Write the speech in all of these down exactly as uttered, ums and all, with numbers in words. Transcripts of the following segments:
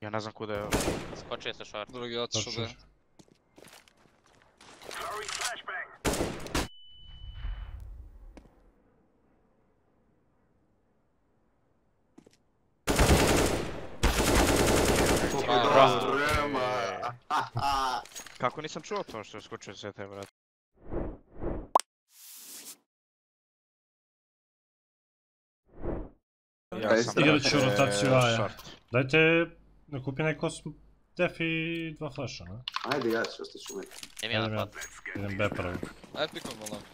Ja ne znam kuda je... Skočio se short. Drugi otišao da je. Kako nisam čuo to što je skočio C T, brate? Ja sam, Igrat ću brate, rotaciju A, ja. short. Dajte, ne kupi neko def i dva flasha, ne? Ajde, ja ću ostaći u meni. Idem jedan Idem ja, plat. idem B prvo. Aj pikom volam.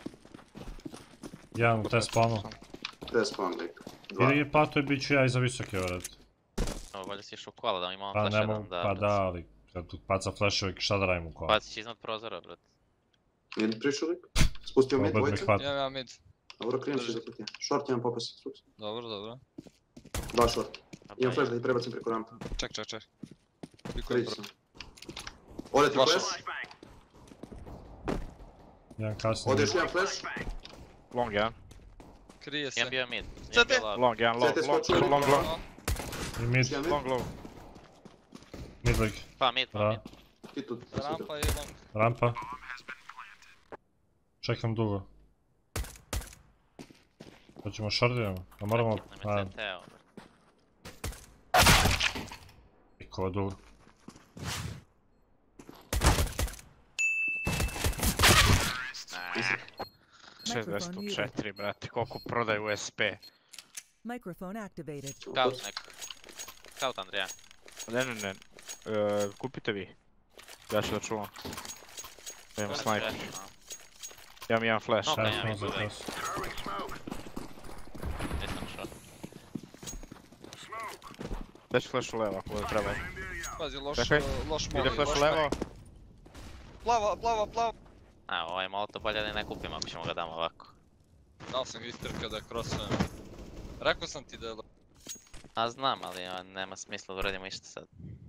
Jedan u te spawnu. Gdje je spawn lik? Dva. Ili plato i bit ću ja iza visoke, vrat. Ovo, valjda si išao u kola da imamo Pa flash ne jedan mogu, da... pa da, ali kad tu paca flashove, šta da radim u kola? Baciš iznad prozora, brat. Nije prišao lik? Spustio mid, Probaj me dvojica. hvat. Imam ja mid. Dobro, krijem se za kutije. Short imam popasiti suks. Dobro, dobro. Dva short. Imam flash da ih prebacim preko rampa. Ček, ček, ček. Pikujem Krić prvo. sam. Ode ti Dva flash. short. Jedan kasnije. Ode još jedan flash. Long jedan. Krije se. Jedan bio mid. C T. Long jedan, long, C T long, skočio. long, long, I mid, Jedan mid. long, low. mid leg. Pa mid, pa Da. mid. Ti tu. Rampa i long. Rampa. Čekam dugo. Hoćemo shortiramo, a moramo... Nam je C T, ovo. Pikova dugo. šezdeset četiri, brate, koliko prodaju U S P. Microphone activated. Scout neko. Scout, Andrija. Ne, ne, ne, e, kupite vi. Ja ću da čuvam. Imam sniper. Ja mi imam flash. Ok, Šta ja smo mi za budem. tas? Nisam shot. Gdje ću flash u levo ako bude trebalo. Pazi, loš, Čekaj. loš Ide moli, flash loš u levo. Plava, plava, plava. A, ovaj molotov bolje da ne kupimo ako ćemo ga damo ovako. Dao sam ga istrkao da je crossujem. Rekao sam ti da je... A znam, ali a, nema smisla da uradimo išta sad.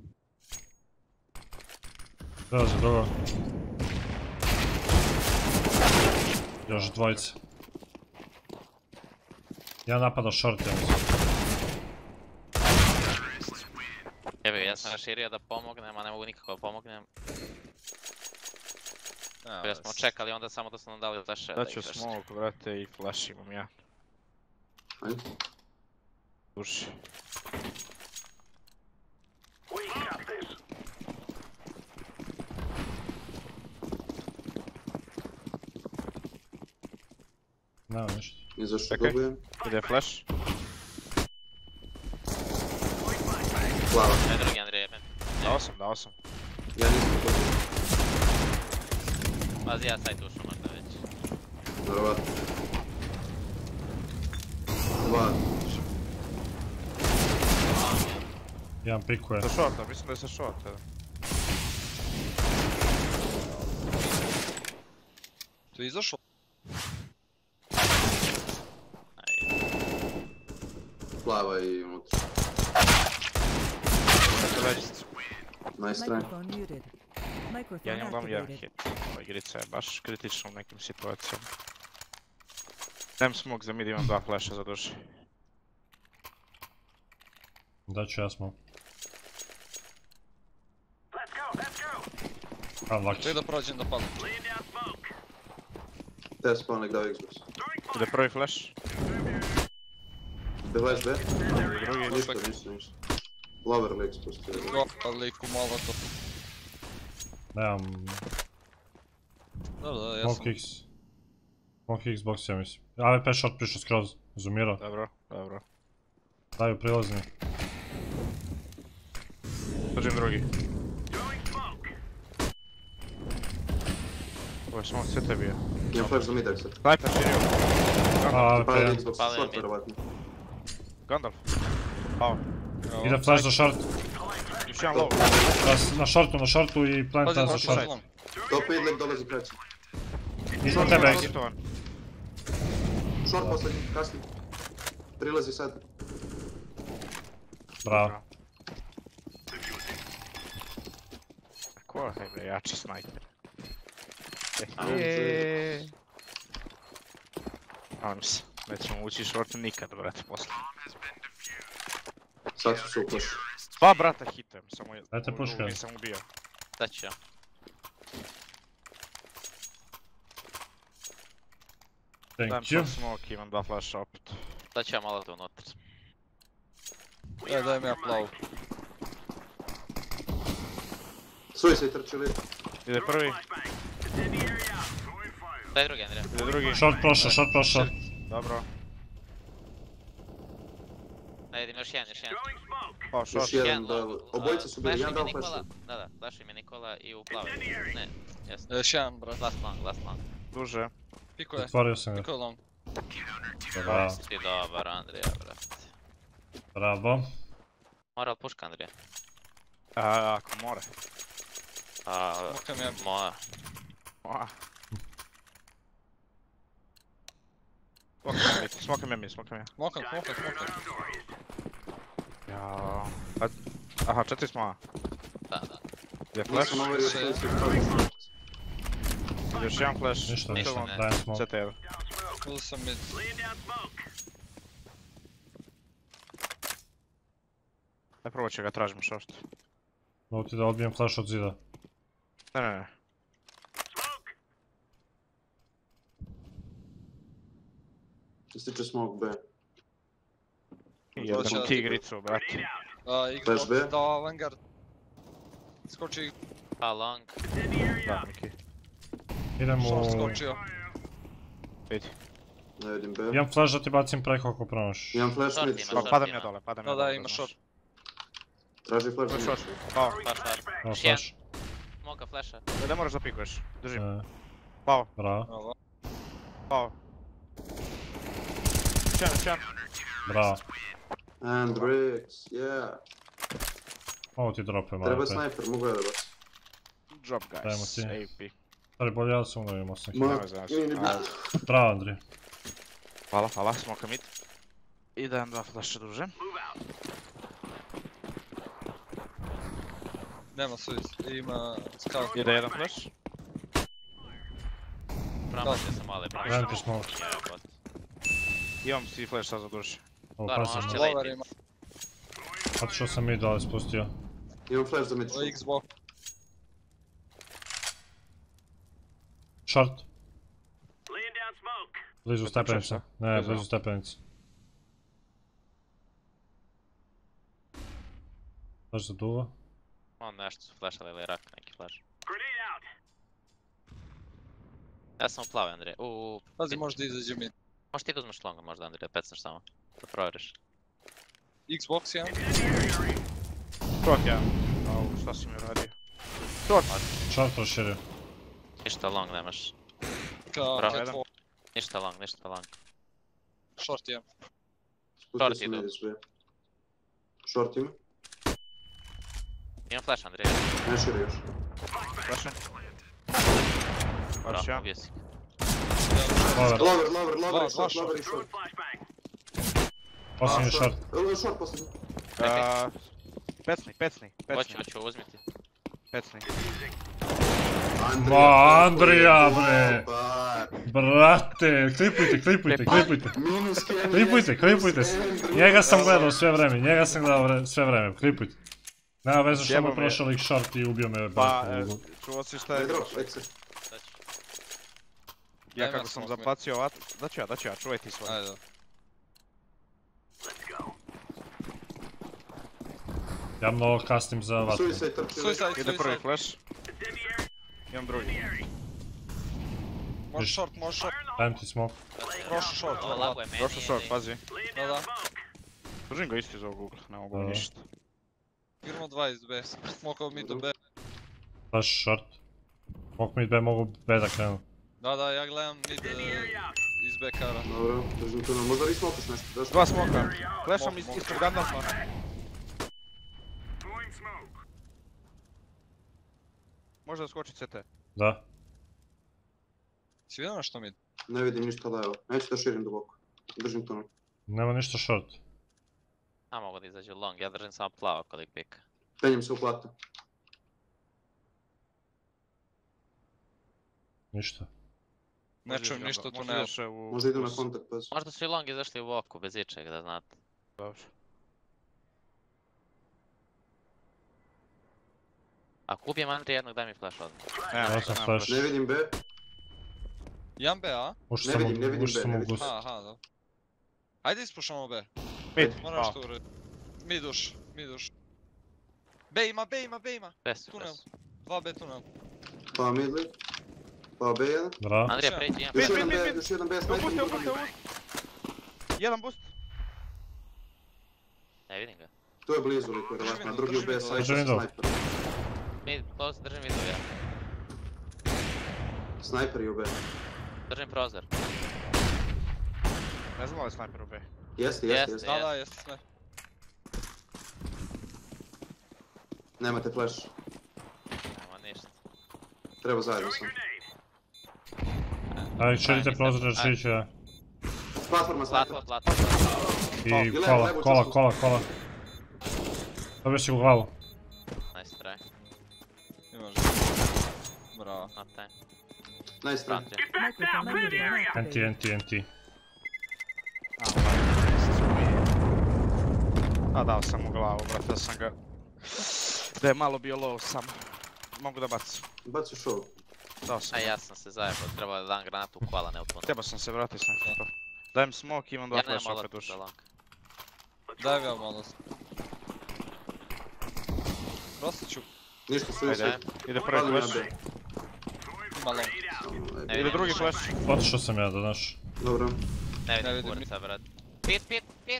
Prelazi dugo. Još dvojice. Ja napada short, ja mislim. Evo, ja sam raširio da pomognem, a ne mogu nikako da pomognem. Ja smo čekali onda samo da su nam dali flash. Da ću smoke, brate, i flash imam ja. Ajde. Duši. Nema ništa. I zašto Čekaj. dobujem? Ide flash. Plava. Ne drugi Andrije, men. Dao sam, dao sam. Ja nisam to. Pazi, ja sajt ušao možda već. Vjerovatno. Dva. Jedan pikuje. Sa shorta, mislim da je sa shorta. Tu je izašao? Plava i unutra. Nice try. Microphone muted. Microphone Ja njom dam jedan activated. hit. Ova igrica je baš kritična u nekim situacijama. Dajem smoke za mid, imam dva flasha za duši. Da ću ja smo. A, laki. Ček da prođem da palim. Te spawn nek dao Xbox. Ide prvi flash. Ide flash B? Drugi. Ništa, ništa, ništa. Lover lik spustio. Gopa liku malo to. Nemam... Dobro, da, ja sam... Smoke X. Smoke Xbox, ja mislim. A V P short prišao skroz. Zoomirao. Dobro, dobro. Daju prilazni. Držim drugi. Ovo je samo C T bio. Imam flash za midak sad. Sniper širio. A, Pali V P. Xbox, Pali short mid. vjerovatno. Gandalf. Pao. Ide flash za short. Još jedan low. Na, na shortu, na shortu i plant Pazi, za loš short. long. Top mid lik dolazi kreći. Ispod tebe. Hitovan. Short posljednji, kasni. Prilazi sad. Bravo. Ko je bre, jači snajper. Eee. Eee. Alim se. Nećemo ući short nikad, brate, posle. Sad su se uplaši. Dva brata hitujem, samo je... Dajte ovu puška. drugu nisam ubio. Da ću ja. Dajem Thank you. sad smoke, imam dva flasha opet. Da ću ja malo to unutra. Daj, dajem ja plavu. Suicide trči li. Ide prvi, Daj drugi, Andrija. ide drugi. Short prošao, short prošao. Dobro. Ajde, idem još jedan, još jedan. O, short. Još jedan Jedan da... long. Obojica su bili, Flash jedan im dao je flash. Nikola. Da, da, flash im je Nikola i u plave. Ne, jesno. Još jedan, brat. Last long, last long. Duže. Piko je. Otvorio sam ga. Piko je long. Bravo. Ti dobar, Andrija, brate. Bravo. Mora li puška, Andrija? A, ako more. A, Smokam ja. moja. Oa. Smokam ja mid, smokam ja mid, smokam ja. Smokam, smokam, smokam. Jao. A- Aha, četiri smo A. Da, da. Ide flash, Nisam overio Sve. suicide flash. ide još jedan flash. Ništa, Ništa, ništa. ne. Dajem smoke. C T evo. Uzeo sam mid. Daj prvo će ga tražimo short. Mogu ti da odbijem flash od zida. Ne, ne, ne. Ističe smoke B. Jedan Dođe- tigricu, brate. A, Flash B. Xbox dao Vanguard. Skoči, A, long. Da, Miki. Idem short u... skočio. Vidi. Ne vidim B. Imam flash da ti bacim preko ako promaš. Imam flash Short mid. ima, Pa, short. padam ja dole, padam ja Da, dole. da, ima znaš. short. Traži flash Ima mid. short. Pao. Flash, flash. Evo Još jedan. flash. Smoka, flasha. Ne moraš da pikuješ. Držim. E, Pao, Bravo, Bravo. pao. Čan, čan. bravo. And bricks, yeah. Ovo ti drope malo Treba pre. sniper, mogu ja da baci. Job Dajmo guys, ti. A P. Stari bolje ja sam da imao sam. Ma, Nema veze, nije ni a- bitno. Bravo Andrija. Hvala, hvala, smoka mid. I dajem dva flasha duže. Nema suicide, ima scout. Ide jedan flash. Promašio sam malo, Dajem promašio. ti smoke. Jebote. Imam si flash sad za duže. Ovo Stvarno, pasim. možeš će Lover late ima. Otišao sam mid, ali spustio. Imam flash za mid. O, Xbox. Short. Blizu Jel to stepenica. češća? Ne, Blizu. blizu stepenica. Flash za duva. On nešto su flashali ili rak neki flash. Ja sam u plave, Andrija. Uuu, Pazi, možda izađe mid. možeš ti da uzmeš longa možda, Andrija, pecneš samo. Da provjeriš. Xbox jedan. Short ja. Au, šta si mi uradio? Short proširio. Ništa long nemaš. Ka Bravo, Cat Walk. Ništa long, ništa long. Short jedan. Spustio Short sam idu. mid iz B. Short ima. Imam flash, Andrija. Ne širi još. Flashem. Bravo, Flash ja. ubio si. Lover. Lover, lover, Dva, lover i dva short, lover i short. Posljednji short. Short, short posljednji. A, Pecni, pecni, Hoću, pecni, hoću, uzmi ti. pecni. Ma, Andrija, bre. Dobar. Brate, klipujte, klipujte, klipujte. Minus Kenny. Klipujte, klipujte se. Njega sam gledao sve vreme, njega sam gledao vre- sve vreme, klipujte. Nema veze što Jebo mu me. prošao lik short i ubio me. Pa, brate. e, čuo si šta Ne je... drop, exit. Da ću. Ja Daj kako nas sam smoke. zapacio vat... Da ću ja, da ću ja, čuvaj ti svoj. Ajde. Ja mnogo kasnim za vatru. Suicide trči. Suicide, Ide prvi suicide. flash. Imam drugi. Može short, može short. Dajem ti smoke. Prošao short, Ovo vrlo. laguje meni. Došao short, ili- pazi. Da, da. Držim ga isto iz ovog ugla, ne mogu Da. ništa. Igramo dva iz B. Smokao mid do B. Flash short. Smoke mid B mogu B da krenu. Da, da, ja gledam mid e, iz B kara. Dobro, držim tu na... Možda vi smokaš nešto, daš? Dva smoka. Flasham Smoke, iz, smoke. ispred Gandalfa. Može da skoči C T. Da. Si vidio na što mid? Ne vidim ništa levo. Neću da širim duboko. Držim tu na... Nema ništa short. A mogu da izađu long, ja držim samo plavo kolik pika. Penjem se u platu. Ništa. Ne čujem ništa tu Možda nema. ideš u... Možda idu na uz- kontakt, pazi. Možda su i long izašli u oku, bez ičeg, da znate. Dobro. Ako ubijem Andrija jednog, daj mi flash odmah. Nemam, Ja sam nemam flash. Ne vidim B. Jedan B, a? Ušao Ne sam vidim, ne u, vidim ušao B, sam ne u vidim. gust. Aha, aha, dobro. Ajde ispušamo B. Mid, Moraš a, to urediti. Mid uš, mid uš. B ima, B ima, B ima. Bez, Tunel. bez. Dva B tunel. Pa midli. Pa B jedan. Bravo. Andrija, pređi, imam Još Mid, jedan mid, B, mid. još jedan B, Opusti, snajper. opusti, opusti. Jedan boost. Ne vidim ga. Tu je blizu liko, vjerovatno, a drugi u B Drži sajtu sa window. snajperom. Mid, close, držim vidu ja. Snajper je u B. Držim prozor. Ne znam li je sniper u B. Jeste, jeste, Jeste. jeste. Da, da, jeste sve. Nemate flash. Nema ništa. Treba zajedno sam. Ajde, širite Ajde, prozor, ajde. širit ću ja. Platforma snajper. Platform, platform. I I levo, kola, levo, kola, čustu. kola, kola. Dobio si u glavu. Nice try. Imaš. Bravo. Not time. Nice try. Front je. Microphone, microphone N T, activated. N T, N T. A dao sam u glavu, brate, da sam ga... Da je malo bio low samo. Mogu da bacim. Baci show. Dao sam. A ja sam se zajebao, trebao da dam granatu u kola, ne u tunel. Trebao sam se vratiti s nekim. Dajem smoke, imam dva Ja nemam flasha malo opet ušao. za long. Daj ga malo. Prosto ću. Ništa su Ajde, isti. ide prvi Palim na flash. B. Ima long. Ne Ide vidim drugi ništa. flash. Otišao sam ja da znaš. Dobro. Ne Ne vidim vidim kurca, brat. Pit, pit, pit.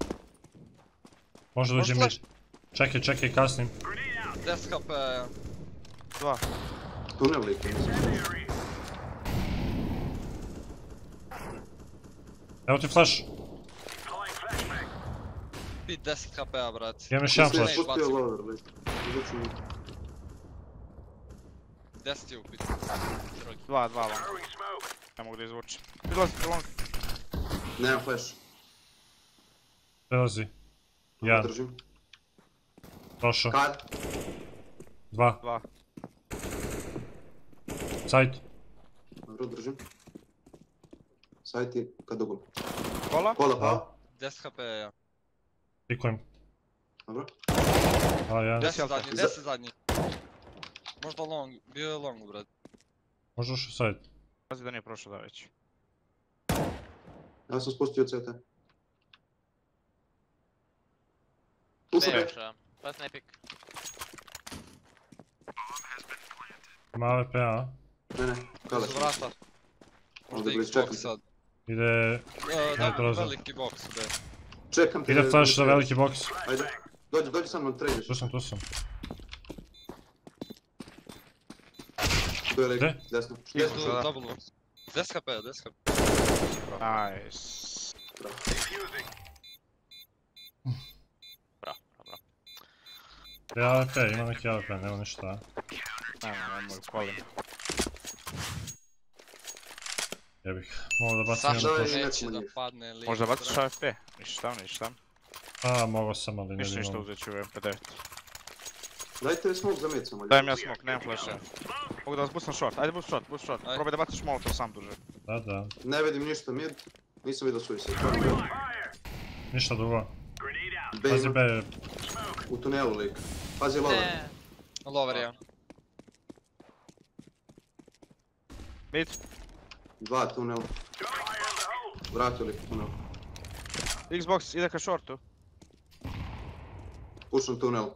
Može dođe mi. flash? Čekaj, čekaj, kasnim. deset H P, ja. Dva. Tunel lik, mislim. Evo ti flash. Pit deset H P, a brat. Imam još jedan Mislim, flash. spustio lower lik. Idući mi. deset je u pit. Dva, dva long. Ne mogu da izvučem. Prilazite long. Nemam flash. Prelazi. Jedan, Držim. prošao. Kad? Dva. Dva. Side. Dobro, držim. Sajt je kad dugom. Kola. Kola pao. deset H P, ja. Pikujem. Dobro. A, jedan. deset Alfa. zadnji, deset zadnji. Možda long, bio je long, brat. Može ušao side. Pazi da nije prošao da već. Ja sam spustio C T. Tu sam Ne, B. ušao. Pas ne pik. Ima A W P, a? Ne, ne. Kale. Uz vrata. Možda Ovdje blizu, Xbox čekam. sad. Ide... E, Da, prozor. veliki box, be. Čekam te. Ide flash za veliki box. Ajde. Dođi, dođi sa mnom, trejdiš. Tu sam, tu sam. Tu je lik, Gdje? desno. Tu, Desno. da. double box. deset H P, deset H P. Nice. Bravo, bravo, bravo. Gdje je A W P? Ima neki A W P, nema ništa. a? Nema, ne mogu, kolim. Jebih. Mogu da bacim Saša jednu Daj, flash. nećemo neće da njih. padne lik. Možda baciš brat. A F P? Ništa, ništa. A, mogao sam, ali ne Ništa, ništa imam. uzet ću u M P devet. Dajte smoke za mid samo. Dajem ja smoke, nemam flasha. Mogu da vas boostam short, ajde boost short, boost short. Ajde. Probaj da baciš molotov sam duže. Da, da. Ne vidim ništa mid. Nisam vidio suicide. Ništa drugo. B Pazi ima. B, U tunelu lik. Pazi lower. Ne. Lover, ja. Mid, Dva tunel. Vratio lik u tunel. Xbox ide ka shortu. Pušam tunel.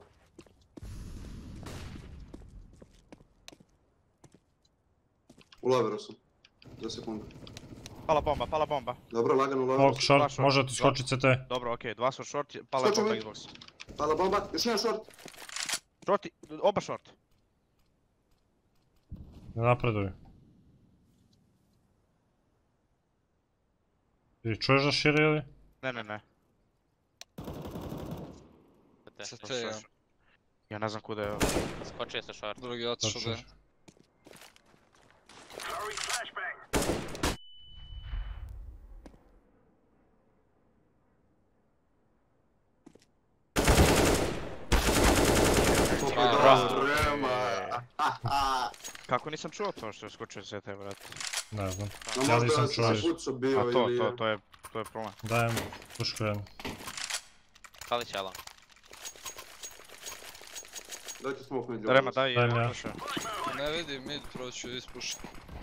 U loveru sam. Za sekundu. Pala bomba, pala bomba. Dobro, lagano u loveru Ovog sam. short, Baš može ti skočit C T. Dobro, okej, dva su short, pala je Skoči bomba mi. Xbox. Pala bomba, još jedan short. Short, oba short. Ne napreduj. Ti čuješ da širi ili? Ne, ne, ne. C T, ja. Ja ne znam kuda je... Skočio sa short. Drugi je otišao Točno. be. Bravo. Kako nisam čuo to što je skočio Z T, brate? Ne znam. No Ja možda nisam sam čuo. se pucao bio A to, ili... to, to je, to je problem. Dajem pušku jednu. Pali će Alan. Dajte smoke mid. Rema, daj Dajem jedan ja. flash. Ne vidim mid, proću ispušiti.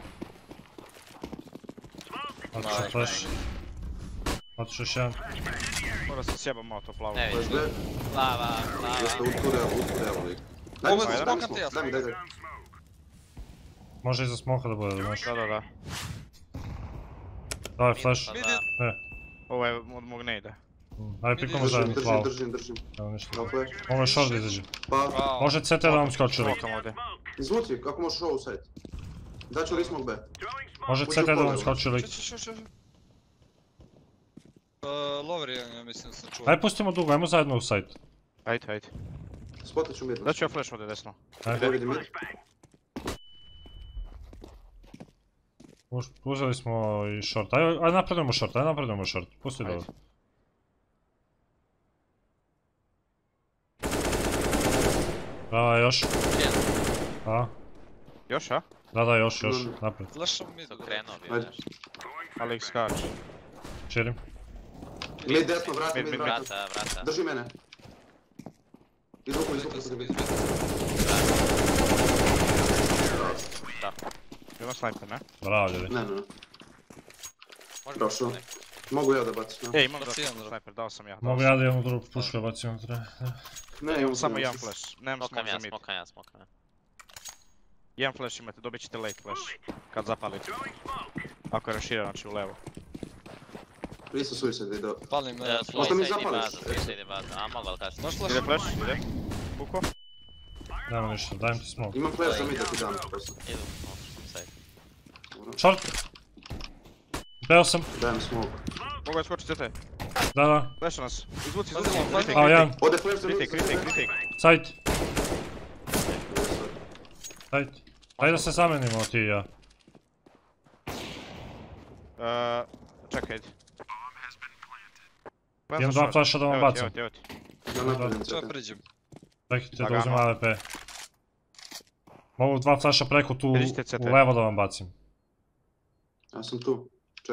Otišao flash. Otišao još jedan. Mora se sjebam malo to plavo. Ne Flash vidim. B. Plava, plava. Jeste u real, u real lik. Daj mi Ovo je smoke, daj mi smoke, smoke. ja Daj mi, daj, daj. Može iza smoka da bude, da znaš. Da, da, da. Daj flash. Pa Mid da. je- Ne. Ovo je od mog ne ide. Ajde pikamo Držim, zajedno Držim, plavu. držim, držim. Evo ništa. Dao flash. Ovo je short da izađe. Pa, Bravo. Može C T da vam skoči lik. Smokam ovdje. izvuci, kako možeš ovo side. Daću li smoke B. Može C T da vam skoči lik. Ču, ču, ču, ču. Uh, lower jedan, ja mislim da sam čuo. Ajde pustimo dugo, ajmo zajedno u site. Ajde, ajde. Spotat ću mid. Daću ja flash ovdje desno. Ne Ajde. vidim mid. Uz- Uzeli smo i short. Ajde, ajde napredujemo short, ajde napredujemo short. Pusti Ajde. dobro. Da, još. Jedan. Da, Još, a? da, da, još, još. Mm. Napred. Flashom mid. Su krenuo bio Ajde. nešto. Ali skač. Širim. Mid desno, vrati Mid, mid, mid, vrati. Vrata, vrata. Drži mene. Izvuku, izvuku, Izvuku sam, izvuku. Bravo. Ima sniper, ne? Bravo ljudi. Ne, ne, ne. Može Prošao. biti neko. Mogu ja da bacim, ne? E, imam Baci da jedan drop. sniper, dao sam ja. dao Mogu sam. ja da imam drugu pušku da bacim unutra. Ne, imam Samo sam. jedan flash. Nemam Smokam smoke za ja, mid. smokam ja, smokam ja. Jedan flash imate, dobit ćete late flash. Kad zapalite. Ako je raširano, znači u levo. Isto suicide ide. Palim na Ja, flash. Možda mi Suicide i zapališ? baza, suicide i baza. A, mogu ali kasnije. Možeš Ide flash? flash, ide. Puko. Nema ništa, dajem ti smoke. Imam flash za mid da ti dam. poslije. Idu, mogu side. Short! Beo sam, Dajem smoke. Mogu je skočiti C T. da, da. Flasha nas. Izvuci, Pazi, izvuci. pazi. Kritik, A, jedan. kritik. Ode flash za mid. Kritik, kritik, kritik. Site, site. Ajde da se zamenimo ti i ja. Eee, čekaj, ajde. Imam dva flasha da vam Evo ti, bacam. evo ti, evo ti. Ja napravim Čao C T. priđem. Čekajte da Lagano. uzmem A W P. Mogu dva flasha preko tu Vidite C T. u levo da vam bacim. Ja sam tu. Ček.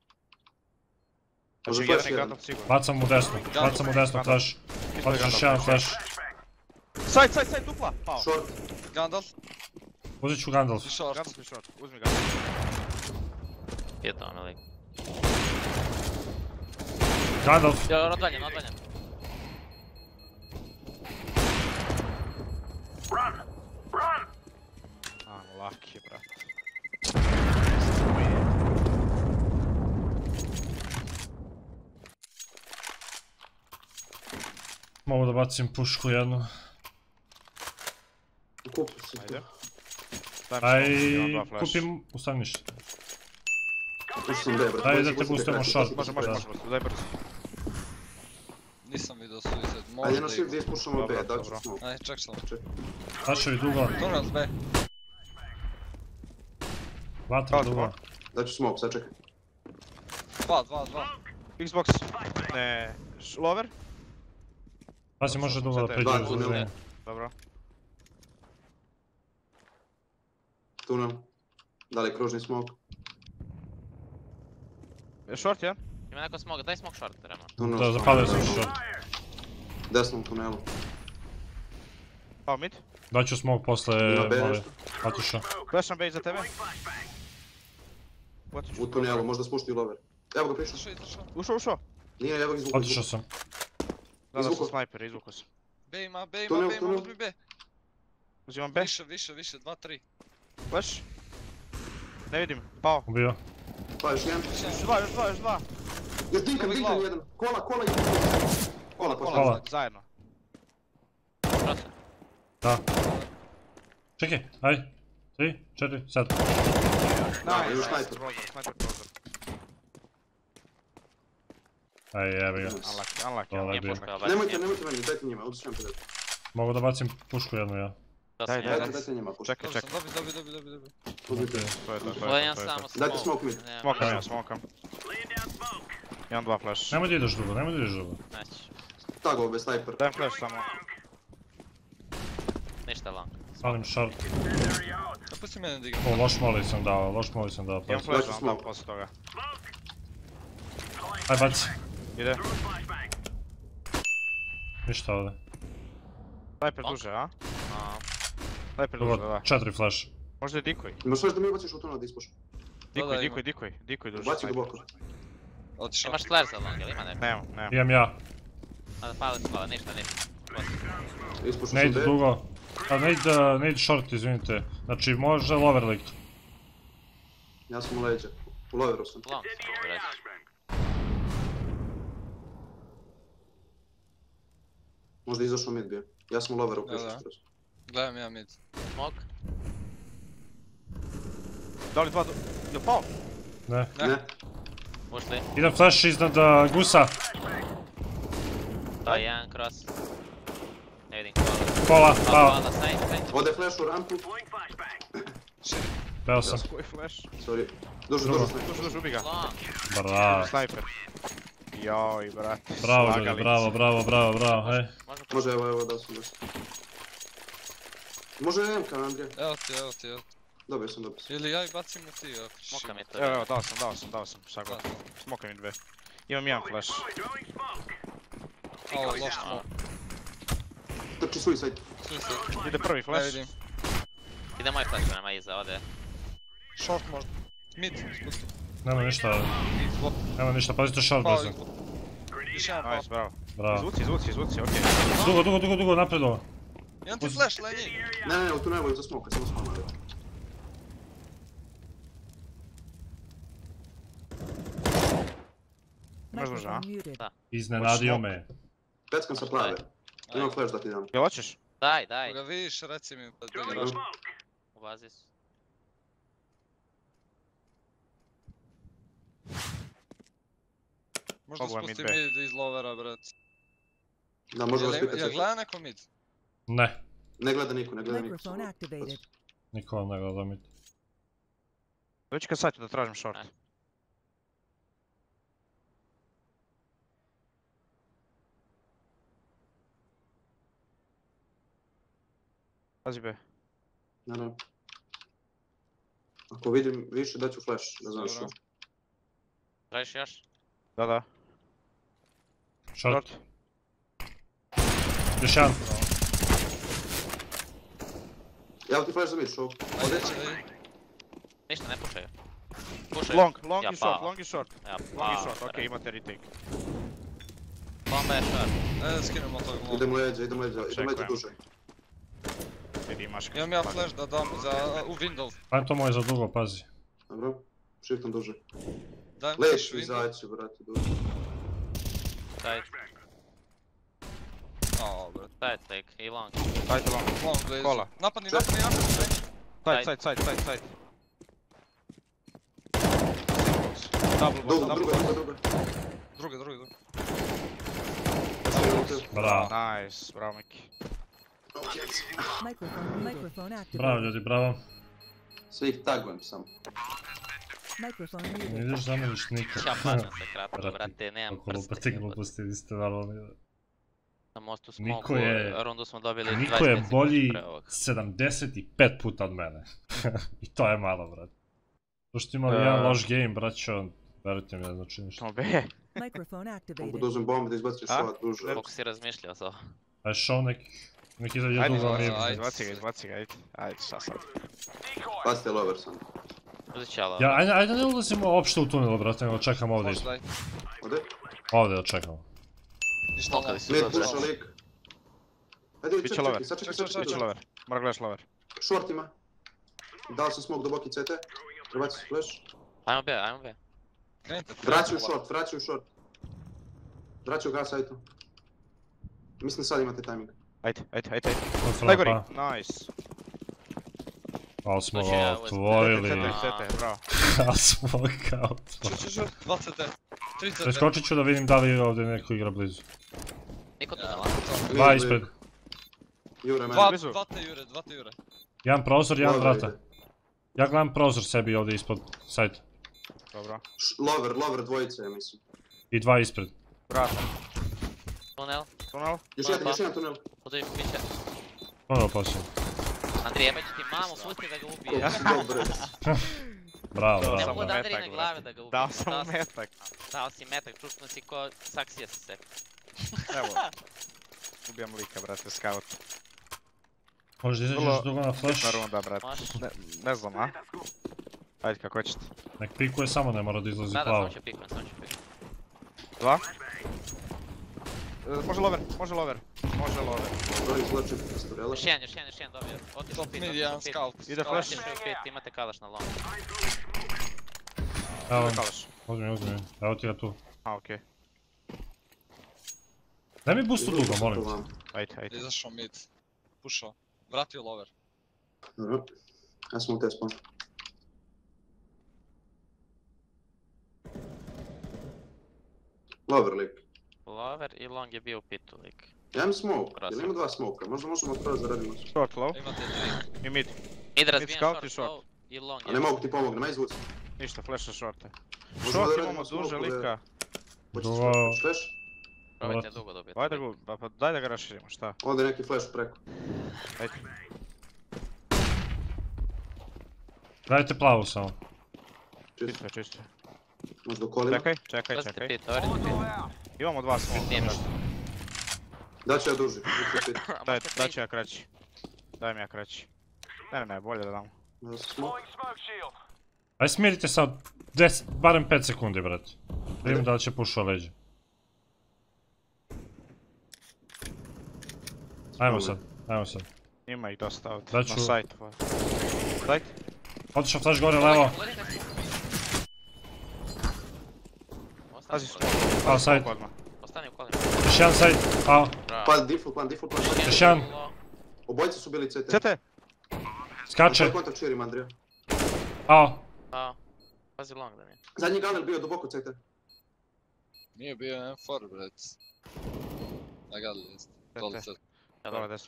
Može Znači, flash jedan je jedan. Gandalf sigurno. Bacam mu desno, bacam mu desno Gandalf. flash. Isto je Otišao još Gandalf. jedan flash. Side, side, side, dupla! Pao. Short. Gandalf. Uzet ću Gandalf. I short. Gandalf i short, uzmi Gandalf. Pjeto vam je lik. Gandalf. Jo, odvaljen, odvaljen. A, laki je, brat. Mogu da bacim pušku jednu. Kupio si Ajde. to. Dajem Aj, smoke, imam dva flash. kupim, ustavi ništa. Ušao sam B, brate. Ajde Pusti, da te pusti, boostujemo pusti, short. pusti, Može, može, pusti. može, daj brzo. Nisam vidio suicide. Ajde Možda na shift da igu. ispušamo B, Dobro, daću dobro. smoke. Ajde, ček sam. Flashovi dugo, Tunnels B. vatra Hvala, dugo. hvala. Daću smoke, sad čekaj. Dva, dva, dva. Xbox. Ne, š- lover? Pazi, može dugo da pređe Dva, u tunel. zonu. Dobro. Tunel. Da li je kružni smoke? E, Short, ja? Ima neko smog, daj smog short, treba. Tunel. Da, zapalio sam short. Desnom tunelu. Pao mid. Daću smoke posle Ima B ove, nešto? otišao. Flasham base za tebe. Otiću. U tunelu, možda spušti u lover. Evo ga prišao. Izašao, izašao. Ušao, ušao. Nije, evo ga izvuku. Otišao sam. Da, da sam Izvukao. sniper, izvukao sam. B ima, B ima, Tunel, B ima, tunel. uzmi B. Uzimam B. Više, više, više, dva, tri. Flash. Ne vidim, pao. Ubio. Pa još jedan. Još dva, još dva, još dva. Još dinkan, Drugi dinkan glav. jedan. Kola, kola i... Kola, Kola. kola. Kola. Zajedno. Prosto. Da. Čekaj, aj. Tri, četiri, sad. Da, još Nice, sniper. prozor, sniper prozor. Aj, jebi ga. Unlucky, unlucky, Dobro, unlucky. Nije bio. puška, odvaljen. Nemojte, nemojte meni, dajte njima, uzet ću vam pedeset. Mogu da bacim pušku jednu ja. To Daj, sam daj, ja. Dajte, dajte njima, pušta. Čekaj, Dobro čekaj. sam, dobi, dobi, dobi, dobi, dobi. Uzmite. To je to, to je to, Ovo je jedan to je samo to. Dajte smoke. smoke mid. Nema Smokam ništa. ja, smokam. Imam dva flash. Nemoj da ideš dugo, nemoj da ideš dugo. Neće. Tago, bez sniper. Dajem flash samo. Ništa long. Palim short. Da pusti mene da igram. O, loš moli sam dao, loš moli sam dao. Imam pazi. flash, Daću vam dam smoke. posle toga. Aj, baci. Ide. Ništa ovdje. Sniper duže, a? A, Sniper duže, da. Četiri flash. Možda je dikoj. Imaš flash da mi ubaciš u tunel da ispuš. Dikoj, da, dikoj, dikoj, dikoj duže. Baci sniper. duboko. Otišao. Imaš flare za long, jel ima neko? Nemam, nemam. Imam ja. A da pali spala, ništa, ništa. Ispušao sam Nade B. dugo. A nade, nade short, izvinite. Znači može lower likt. Ja sam u leđa. U loveru sam. Long sam mogu reći. Možda izašao mid bio. Ja sam u loveru Da, da. prišao skroz. Gledam ja mid. Smoke. Da li dva do... Je pao? Ne. Ne. Ne. Ušli. Idem flash iznad uh, gusa. To je jedan cross. Ne vidim kola. Kola, Pa pao. kola, side, side. Ode flash u rampu. Peo sam. Koji flash? Sorry. Duže, Drugo. duže sniper. Duže, duže, ubi ga. Long. Bravo. Sniper. Joj, brate. Bravo ljudi, slagali bravo, se. bravo, bravo, bravo, hej. Možda Može, evo, evo, dao sam dosta. Može M ka, Andrija. Evo ti, evo ti, evo ti. Dobio sam, dobio sam. Ili ja i bacim na ti, ako ćeš. Smoka mi to. Evo, evo, dao sam, dao sam, dao sam, šta god. Da. Smokaj mi dve. Imam jedan flash. Ovo, loš smok. Trči suicide. Svi se. Ide prvi Ne flash. vidim. Ide moj flash prema iza, ode. Short možda. Mid, spusti. Nema ništa, Mid, blok. nema ništa, pazite short Pao brzo. ispod. Još jedan pao. Nice, bravo. Bravo. Izvuci, izvuci, izvuci, okej. Dugo, dugo, dugo, dugo, napred ovo. Imam ti flash, lenji. Ne, ne, ne, u tunelu iza smoka, samo smoka. Microphone muted. Iznenadio me. Peckam sa plave. Imam flash da ti dam. Jel hoćeš? Daj, Ako daj. ga vidiš, reci mi da ga Dobro. raš. U bazi su. Možda Mogu vam spusti mid B. mid iz lowera, brat. Da, može vas Jel pitat jel sve. gleda neko mid? Ne. Ne gleda niko, ne gleda niko. Microphone activated. Niko vam ne gleda mi. Doći kad sad ću da tražim short. Ajde. Pazi be. Naravno. Ako vidim više daću flash, da znaš što. Dobro. Tražiš još? Da, da. Short. Još jedan. Ja ti flash za mid, show. Ajde, će da ide. Ništa, ne pušaju. Pušaju. Long, long Ja i short, pao. long i short. Ja Long i pao. short, okej, imate retake. Bomba je short. Ajde da skinemo tog longa. Idem leđa, idem leđa, idem leđa Čekujem. duže. Vidi imaš. Imam ja flash da dam za, u window. Ajde to moje za dugo, pazi. Dobro. Shiftom duže. Dajem Leć flash ću window. izaći, brate, duže. Side, O, brat. side take i long. Dajte long. Long blizu. Kola. Napadni, napadni, napadni. Side, side, side, side, side. Double box, Dugo, double druga, box. druga, druga. Drugi, drugi, drugi. Bravo. Nice, bravo Miki. Microphone muted. Microphone Bravo activated. ljudi, bravo. Sve ih tagujem samo. Microphone Ne muted. ideš zamiriš nikad. Ja plaćam se kratko, Brate, brate, nemam Oko lupati prste. gluposti, vi ste normalni. Na mostu Niko smoku, je- rundu smo dobili Niko dvadeset je sekundi bolji pre ovog. sedamdeset pet puta od mene. I to je malo, brate. To što imali Da. jedan loš game, braćo, verujte mi, ne znači ništa. Smo B. Microphone Mogu activated. da uzmem bombu da izbacim A? shot duže. Koliko si razmišljao za ovo? Aj show nek, nek izađe Ajde, dugo, izbaci mi... ga, ajde. izbaci ga, izbaci ga, ajde. Ajde, šta sad. Bacite lover sam. Uzet ću jalo. Ja, ajde, ajde ne ulazimo uopšte u tunel, brate, nego čekam ovdje. Flash daj. Ode? Ovdje da čekamo. Ništa Smokali long. su Mid dobro. puša lik. Ajde, Biće čekaj, lover. čekaj, sad čekaj, Ček, sad ček, čekaj. Biće lover. Mora gledaš lover. Short ima. Dao sam smoke duboki C T. Prebaci se flash. Ajmo B, ajmo B. Krenite. Vraćaju short, vraćaju short. Vraćaju ga sajtu. Mislim da sad imate timing. Ajde, ajde, ajde, ajde. Od Najgori. frapa. Nice. Ali smo Dođe ga ja u otvorili. Cete, cete, bravo. Ali smo ga otvorili. Ču, ču, ču. dva C T. tri C T. Preskočit ću da vidim da li ovdje neko igra blizu. Niko tu Ja, nema. to. Dva Mid, ispred. Jure, Dva, man. blizu. dva te jure, dva te jure. Jedan prozor, jedan Lover vrata. ide. Ja gledam prozor sebi ovdje ispod sajta. Dobro. Š- Lover, lover dvojice, ja mislim. I dva ispred. Vrata. Tunel, Tunel. Još Pa, jedan, pa. još jedan tunel. udaviš biće. Ponovo posljedno. Andrije, jebać ti mamu, pusti da ga ubije. Koliko si dobre. Bravo, Dao Ne sam bravo. mogu mu da metak, Andrije na glave da ga ubije. Dao sam mu si- metak. Dao si metak, čušno si ko saksija si se. Evo. Ubijam lika, brate, scout. Možeš da izađeš Vrlo dugo na flash, bitna runda, brat. Možeš. Ne, ne znam, a? Ajde kako hoćete. nek pikuje, samo ne mora da izlazi Da, da, plavo. samo će piknuti, samo će piknuti. Dva. E, može lover, može lover. Može lover. Brojim zločin, Storela. Još jedan, još jedan, još jedan dobio. Otiš u Top pit, mid, otiš jedan u pit. scout. Ide Scout. flash. Otiš u pit, imate kalaš na long. Evo, Kalaš. uzmi, uzmi, evo ti ga tu. A, okej. Daj mi boostu dugo, molim te. Ajde, ajde. Izašao mid. Pušao. Vratio lover. Dobro. Ja sam u te spawn. Lover lik. Lover i long je bio u pitu, lik. Ja imam smoke, Krasno. jel ima dva smoka? Možda možemo prvo zaradimo. Short low Imate tri. i mid. Mid razbijen scout short, i short. low i long A je. ne mogu ti pomoći, nema izvuci. Ništa, flash na shorte. Možemo Short da imamo radimo duže smoke, da- lika. Hoćeš Dugo. flash? Probajte Vrat. dugo dobiti. Ajde ga, pa, pa daj da ga raširimo, šta? Onda je neki flash preko. Ajde. Dajte plavu samo. Čisto. Čisto je, čisto je. Možda u kolima. Čekaj, čekaj, Ulazite čekaj. pit, otvorite pit. Imamo dva smoka. Tim. Daću ja duži. Ući pit. Daj, daj ću ja kraći. Daj mi ja kraći. Ne, ne, ne, bolje da dam. Da se smoke. Aj smirite sad deset, barem pet sekundi, brate. Da vidim da li će pušao leđe. Ajmo sad, ajmo sad. Ima ih dosta ovdje, Dat ću- na sajtu. Daj. Otišao flash gore, levo. Pazi Ostani smoke. Pao side. Odmah. Ostani u kolima. Još jedan side, pao. Bravo. Pa default plan, default plan. Još jedan. Obojice su bili C T. C T! Skače, Kontakt širim, Andrija. pao. Pao. Pazi long da nije. Zadnji ganel bio duboko C T. Nije bio M četiri, bret. Nagadali jeste. Dole sad. Dole desno.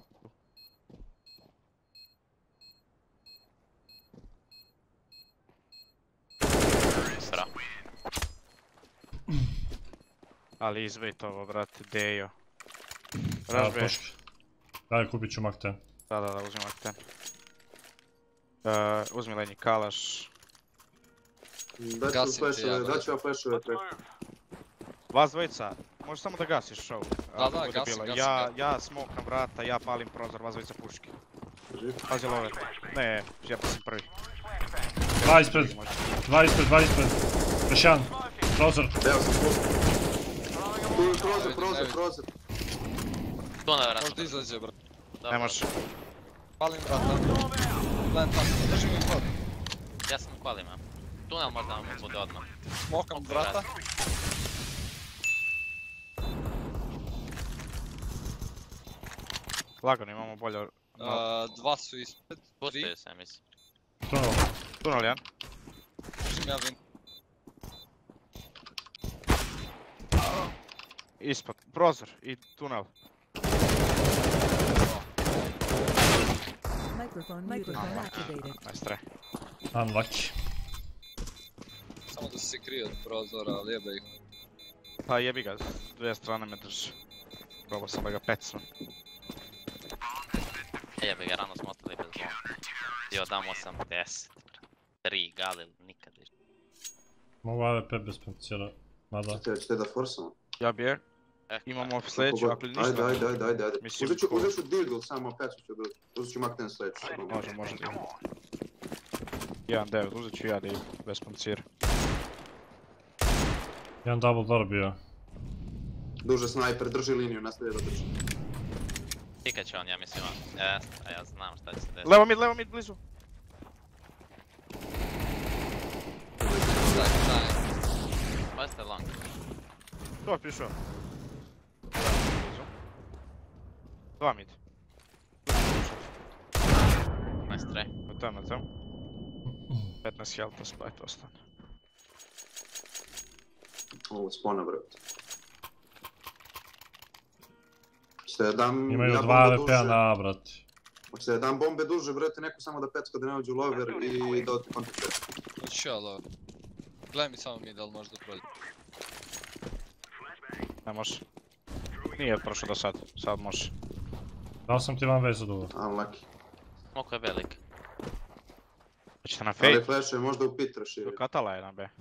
Bravo. Ali izbejt ovo, brate, Dejo. Evo, Ražbe. puške. Daj, kupit ću Mak ten. Da, da, da, uzmi Makten. Uh, uzmi lenji kalaš. Daću Gasim ti flashove, ja, daću ja flashove preko. Vas dvojica, možeš samo da gasiš show. Da, ako da, bude gasim, bilo. gasim, Ja, gasim. ja smokam vrata, ja palim prozor, vas dvojica puški. Drži. Pazi lover. Ne, ja pa sam prvi. Dva ispred, dva ispred, dva ispred. Još jedan, prozor. Evo sam smoke. Tu je prozor, vidim, ne prozor, vidim. prozor. Tu na vratu. Možda izađe, bret. Ne možeš. Palim vrata. Plan tako, držim im hod. Ja sam u kolima. Tunel možda vam bude odmah. Smokam vrata. Lagano, imamo bolje... A, dva su ispred. Tri. Pustaju se, mislim. Tunel. Tunel jedan. Držim ja vin. Ispod, prozor i tunel. Microphone, microphone activated. Majstre. Unlucky. Samo da se krije od prozora, ali jebe ih. Pa jebi ga, s dvije strane me drži. Probao sam da ga pecam. Jebe ga, rano smo ostali bez longa. Jo, dam osamdeset. Tri Galil, nikad više. Mogu A W P bez potencijala. Mada. Ćete, ćete da forsamo. Ja bi je. Eh, Imamo sljedeću, ako li ništa. Ajde, ajde, ajde, ajde, ajde. Mislim, Uzet ću, ko- uzet ću Deagle samo, pecu ću doći. Uzet ću Makten sljedeću. Može, može. jedan devet, uzet ću ja da idu, bez pancira. Jedan double door bio. Duže snajper, drži liniju, nastavi da drži. Pikat će on, ja mislim on. E, a ja znam šta će se desiti. Levo mid, levo mid, blizu. Daj, daj. Pazite long. To je prišao. Blizu. Dva mid. Nice try. Na tem, na tem. petnaest health, spajt ostane. Ovo spona, brate. Hoćete da dam... Imaju ja dva A bombe W P-a duže? na A, brate. Hoćete da dam bombe duže, brate, neko samo da pecka da ne uđu u lover i da oti kontakt. Hoću ja lover. Gledaj mi samo mi da li može da prođe. Ne može. Nije prošao do sad, sad može. Dao sam ti van vezu dugo. Unlucky. Moko je velik. Hoćete na Ali fade? flash je možda u pit raširi. Do katala je na B.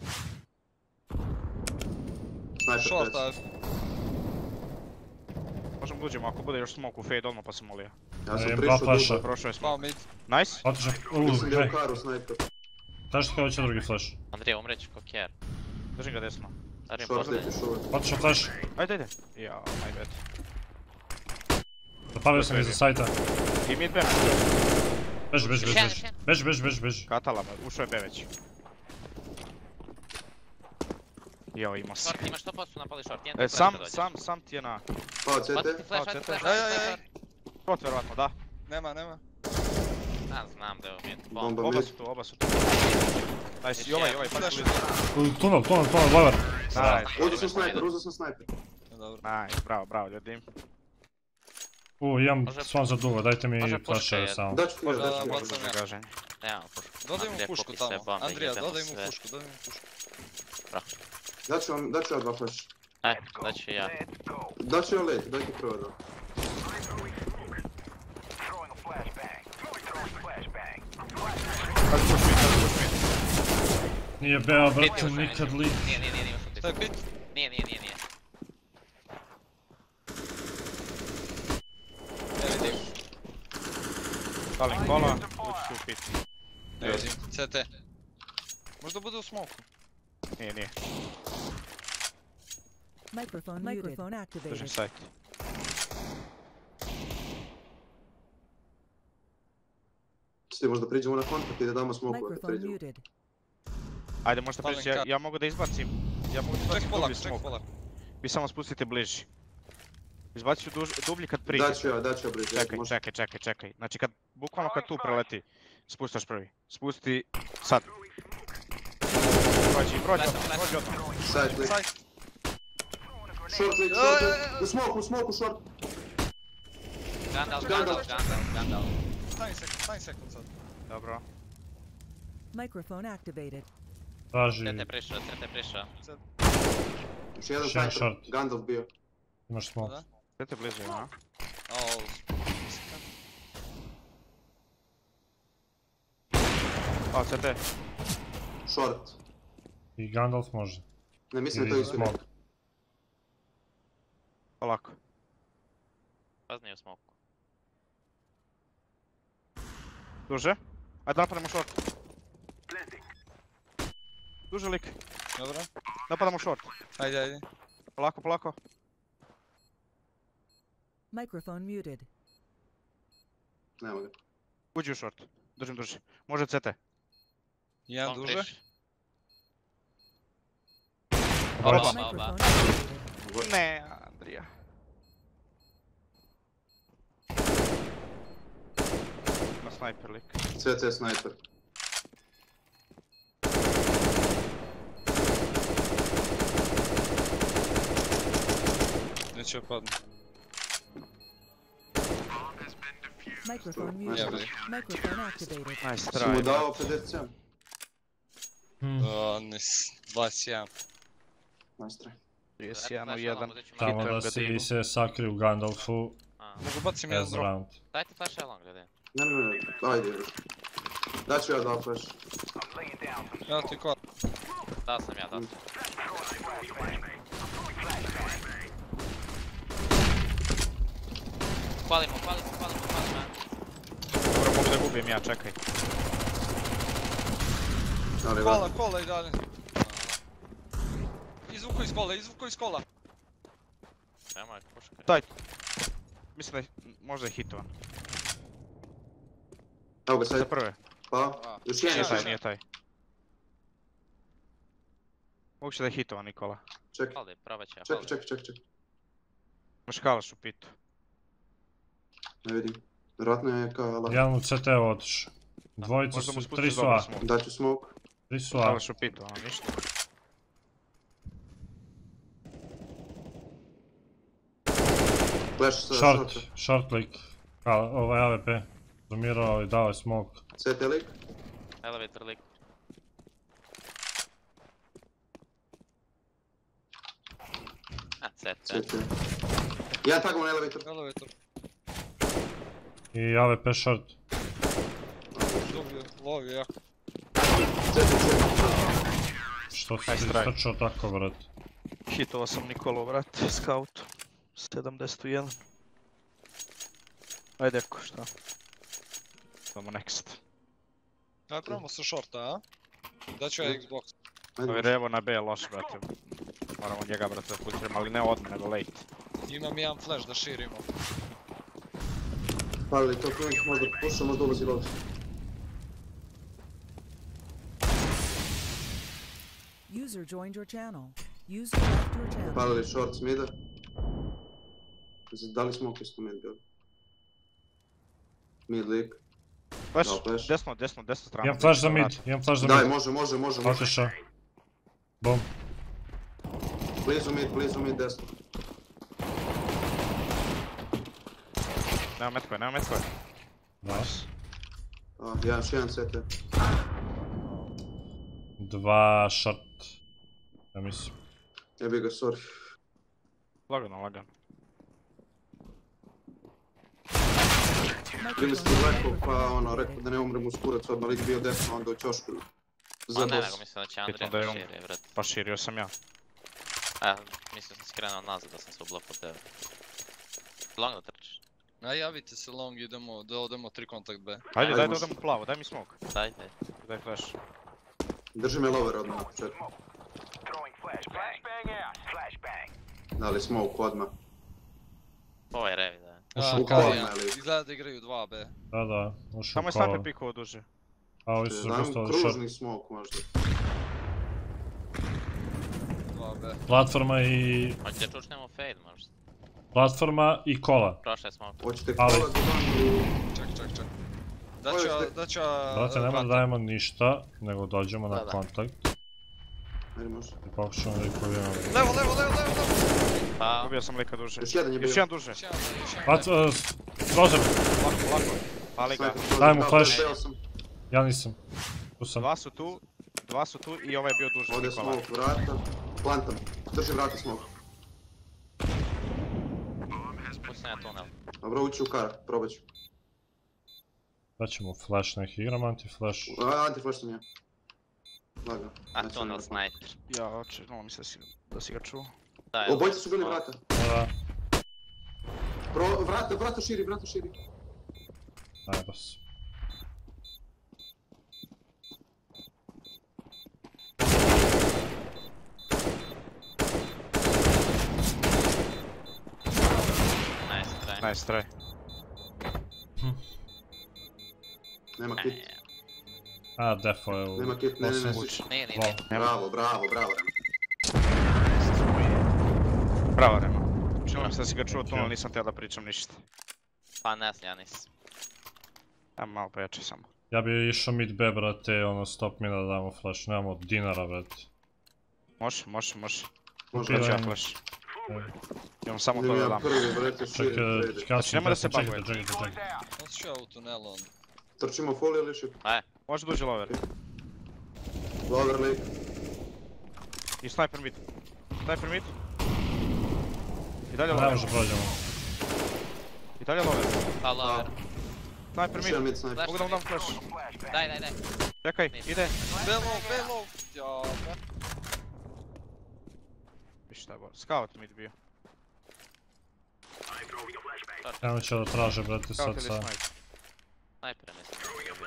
Sniper Short pec. A F. Možemo da uđemo ako bude još smoke u fade odmah pa se molija. Ja sam Dajem prišao dva flasha. dugo. Prošao je smo. Pao mid. Nice. Otišao, uuu, Mislim da je ne. u karu snajper. Traži kao će drugi flash. Andrija, umreći ko kjer. Držim ga desno. Darim Short pošalje. leti šuve. Otišao flash. Ajde, ajde. Ja, my bad. Zapalio sam iza sajta. I mid B. Beži, beži, beži, Šen, beži. šen. Beži, beži, beži, beži. Katala me, ušao je B već. Jo, ima se. Short, imaš sto posto napali short. Jedan E, ti sam, flash da dođeš. sam, sam ti je na... Pao C Bati ti T. flash, Pao bati C T. flash, Aj, bati aj, flash. aj. Short vjerovatno, da. Nema, nema. Ja znam da je ovo mid. Bomba Oba mid. su tu, oba su tu. Nice, i ovaj, i ovaj, baš Flash. blizu. U, Tunel, tunel, tunel, Boiler. Nice, Uzeo sam snajper, uzeo sam snajper. Dobro. nice, bravo, bravo ljudi. U, imam Može- svan za dugo, dajte mi može puška flasheve jedan. samo. Daću ti ja, Da, daću ti ja. bacam ja. Zagaženje. Nemamo pušku. Dodaj mu Andrija, pušku kupi sve tamo. bombe i Andrija, jedemo dodaj mu sve. pušku, dodaj mu pušku. Daću vam, daću ja dva flash. E, daću ja. Daću ja let, dajte prvo da. Nije beo, Pit brate, je ušao, nikad nije, lik. Nije, nije, nije, nije ušao ti. To je pit. Nije, nije, nije, nije. Ne vidim. Palim kola, ući ću u pit. Ne vidim. C T. Možda bude u smoku. Nije, nije, Microphone Microphone activated. držim sajt. Sti, možda priđemo na kontakt i da damo smoku ako Microphone priđemo. muted. Ajde, možete Palim prići, ja, kar. ja mogu da izbacim. Ja mogu da Ček izbacim polak, dublji ček smok. polak. Vi samo spustite bliži. Izbacit ću duž, dublji kad priđe. Daću ja, daću ja bliže. Čekaj, Može. čekaj, čekaj, čekaj. Znači kad, bukvalno kad tu preleti, spuštaš prvi. Spusti, sad. Prođi, prođi odmah, prođi odmah. Side lik. Side. Short lik, short lik. U smoku, u smoku, short. Gandalf, Gandalf. Gandalf, Gandalf, Gandalf. Stani sekund, stani sekund sad. Dobro. Microphone activated. Traži, C T prišao, C T prišao. Još jedan Short, sniper. short. Gandalf bio. imaš smoke. Da? Sve te bliže, a? Au. O, C T. Short. I Gandalf može. Ne mislim da to Ili isto. smoke. Polako. Pazni u smoku. Duže. Ajde napadamo short. Duže lik. Dobro. Napadamo short. Ajde, ajde. Polako, polako. Microphone muted. Nema ga. Uđi u short. Držim, drži. Može C T. Jedan Long duže. priš. Oba. Oba, oba. Microphone activated. Ne, Andrija. Ima sniper lik. C C sniper. Neće padne. Microphone Nice. muted. Microphone activated. Nice Si mu try. dao pedeset sedam. Hmm. O, nis. dvadeset jedan. Nice try. trideset jedan u jedan. Tamo Hitujem da ga si divu. se sakri u Gandalfu. A, Mogu bacim jedan As drop. round. dajte flash long, ljudi. Ne, ne, ne, ajde. Daću ja dva flash. Ja ti kvar. Dao sam ja, dao sam. Palimo, palimo, palimo, palimo. Dobro, mogu da gubim ja, čekaj. Ali Kola, kola i dalje. Izvuko iz kola, izvuko iz kola. Nema je puška. Daj. Mislim da je, možda je hitovan. Evo ga Za sad. prve. Pa, još jedan, Nije još taj, jedan. nije taj. Moguće da je hitovan Nikola. Čekaj, Halde, probat će, čekaj, halde. čekaj, čekaj, čekaj. Imaš kalaš u pitu. Ne vidim. Vjerojatno je kala. Jedan u C T-u otišao. Dvojica Možda mu su, tri spustiš su dobro A. smoke. Daću smoke. Tri su A. Kalaš u pitu, ono ništa. Flash sa Short, shorta. short lik. Ka- Ovaj A W P. Zumirao i dao je smoke. C T lik. Elevator lik. A, C T. C T. Jedan tag on elevator. Elevator. I A W P short. Dobio, lovio ja. C T, C T. Što si Nice ti try. strčao tako, brat? Hitovao sam Nikolu, vrat, scout. sedamdeset jedan. Ajde, ko šta? Idemo next. Aj probamo sa shorta, a? Daću ja Xbox. Ajde, Ovi revo na B je loš, brate. Moramo njega, brate, da putiramo, ali ne odmah, nego late. Imam jedan flash da širimo. Pali, to klink možda puša, možda ulazi lovi. User joined your channel. User left your channel. Palili short s mida. Da li smoke isto mid bio? Mid lik. Flash, Da, flash. desno, desno, desno strana. Imam flash za mid, imam flash za Daj, mid. može, može, može, može. Otišao. Bom. Blizu mid, blizu mid, desno. Nema metkoje, nema metkoje. Da. A, jedan, još jedan C T. Dva short. Ja mislim. Jebi ga, sorry. Lagano, lagano. Bili ste rekao, pa ono, rekao da ne umrem uz kurac, odmah lik bio desno, onda u ćošku. A Za ne, boss. nego mislim da će Bitno Andrija da je on. širi, vrat. Pa širio sam ja. E, mislio sam skrenuo nazad da sam se ublokao tebe. Long da trčiš. A javite se long, idemo, da odemo tri kontakt B. Ajde, Ajde, daj da može. odem u plavo, daj mi smoke. Daj, daj. Daj flash. Drži me lover odmah na početku. Da li smoke odmah? Ovo je revi, da. Ušao u kola. kola. Jedan. Izgleda da igraju dva B. Da, da. Ušao Samo je kola. sniper pikovo duže. A ovi su Znam gostali short. kružni smoke možda. dva B. Platforma i... Hoćete čučnemo fade možda. Platforma i kola. Prošle smo. Hoćete Ali- kola za van Ček, ček, ček. Daću ja, daću ja... Brate, nema da vratim. dajemo ništa, nego dođemo Da, na da. kontakt Ajde, može. i pokušamo da ih pobijemo. Levo, levo, levo, levo, levo! Pa, Ubio sam lika duže. Još jedan je bio. Još jedan duže. Još jedan, još jedan. Bac, uh, Prozor, Lako, lako. Pali ga. Sniper prozor, Daj mu da, flash. teo sam. ja nisam. Tu sam. Dva su tu, dva su tu i ovaj je bio duže. Ovdje Nikola. smoke, vrata. Plantam. Drži vrata smoke. pustim ja tunel. Dobro, ući u kar, probat ću. Daćemo flash neki, igram anti-flash. A, anti-flash sam ja. Laga. A Znači, tunel nema. sniper. Ja, oče, no mislim da si, da si ga čuo. Daj, Obojica su bili vrata. Da, Pro, vrata, vrata širi, vrata širi. najbos. Nice, daj. Nice try. Nema kit. A, defo je u... Nema kit, ne, ne, ne. Osim svić. Nije, nije, Wow. nije. Bravo, bravo, bravo, Rema. Bravo, Rema. Čuo mi se da si ga čuo tu, ali nisam teo da pričam ništa. Pa ne znam, ja nisam. Ja malo pojače samo. Ja bi išao mid B, brate, ono stop mina da damo flash, nemamo dinara, brate. Može, može, može. Može. Ja ću ja Idem. flash. E. Imam samo to Idem da ja dam. prvi, brate, širi. Čekaj, trade. čekaj, Znači, nemoj da se čekajte, bugujete. čekajte, čekajte. On se ja u tunelu onda. Trčimo full ili ship? Može duži lover. Lover lik. I sniper mid. Sniper mid. I dalje Ne lover. može prođemo. I dalje lover. Pa lover. Sniper Još mid. jedan mid sniper. Flash. Mogu da mu dam flash. Daj, daj, daj. Čekaj, ide. B low, B low! Ja, B. Viš šta je bolje. Scout mid bio. Evo će da traže, brate, Scout sad ili sa... sniper. Snajpere mislim.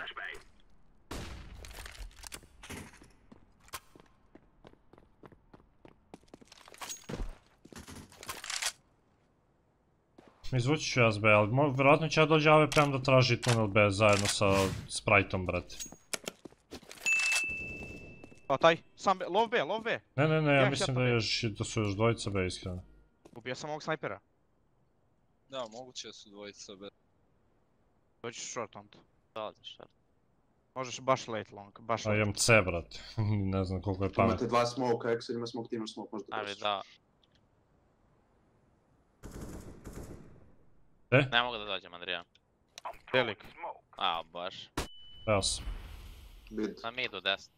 Izvući ću ja s B, ali mo- vjerojatno će ja dođe A W P-om da traži tunel B zajedno sa Spriteom, brate. Pa taj, sam B, lov B, lov B. Ne, ne, ne, ja Ja mislim šetam da, je B. još, da su još dvojica B iskreno. Ubio sam ovog snajpera. Da, moguće da su dvojica B. Dođeš short onda. Dolazi šta. Možeš baš late long, baš A late. imam C, brate. Ne znam koliko je pamet. Imate dva smoke, Excel ima smoke, ti imaš smoke, možda Ali dođeš. da. E? Ne mogu da dođem, Andrija. Velik. A, baš. Evo sam. Bid. Na midu desno.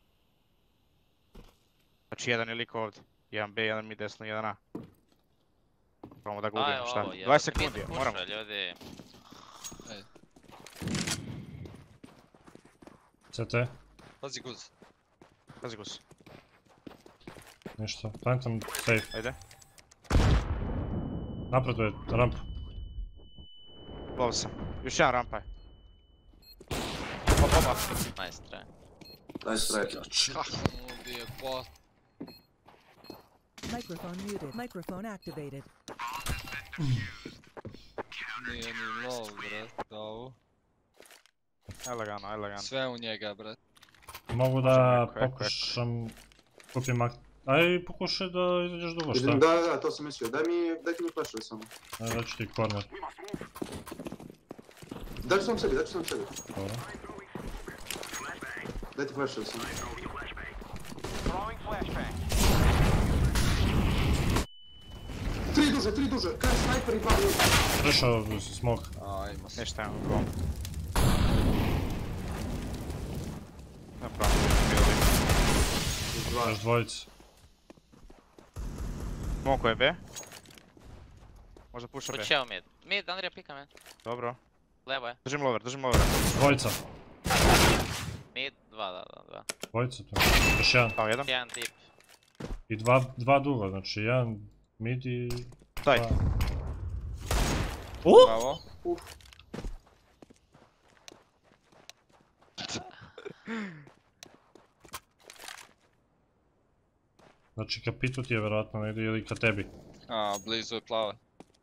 Znači jedan je lik ovdje. Jedan B, jedan mid desno, jedan A. Probamo da ga Aj, ubijemo, šta? ovo, je. dvadeset sekundi, Mid moramo. puša, ljudi. C T, Pazi guz. Pazi gus. ništa. Plantam safe. Ajde. Napreduje, ramp. Lov sam. Još jedan rampa je. Oba, oba. Nice try. Nice try. Kako mu ubije bot? Microphone muted. Microphone activated. Nije ni low, bret, da ovo. Elegano, elegano. Sve u njega, bret. Mogu da Možemo, eko, eko, pokušam... Kupim mak... Aj, pokušaj da izađeš dugo, šta? Idem, da, da, da, to sam mislio. Daj mi, daj ti mi flashove samo. Aj, daću ti corner. Daj ću sam sebi, daj ću sam sebi. Dobro. Daj ti flashove samo. Tri duže, tri duže, kaj snajper i dva duže. Prišao smoke. A, ima se. Ništa imam gol. Napravno, bili. Dva. Još dvojica. Smoko je B. Možda puša B. Pućeo mid. Mid, Andrija pika me. Dobro. Levo je. Držim lover, držim lover. Dvojica. Mid, dva, da, da, dva. Dvojica tu. Još jedan. Kao jedan. Jedan tip. I dva, dva dugo, znači jedan mid i... Daj. dva. Uh! Bravo. Znači kapitu ti je vjerojatno negdje ili ka tebi. A, blizu je plava.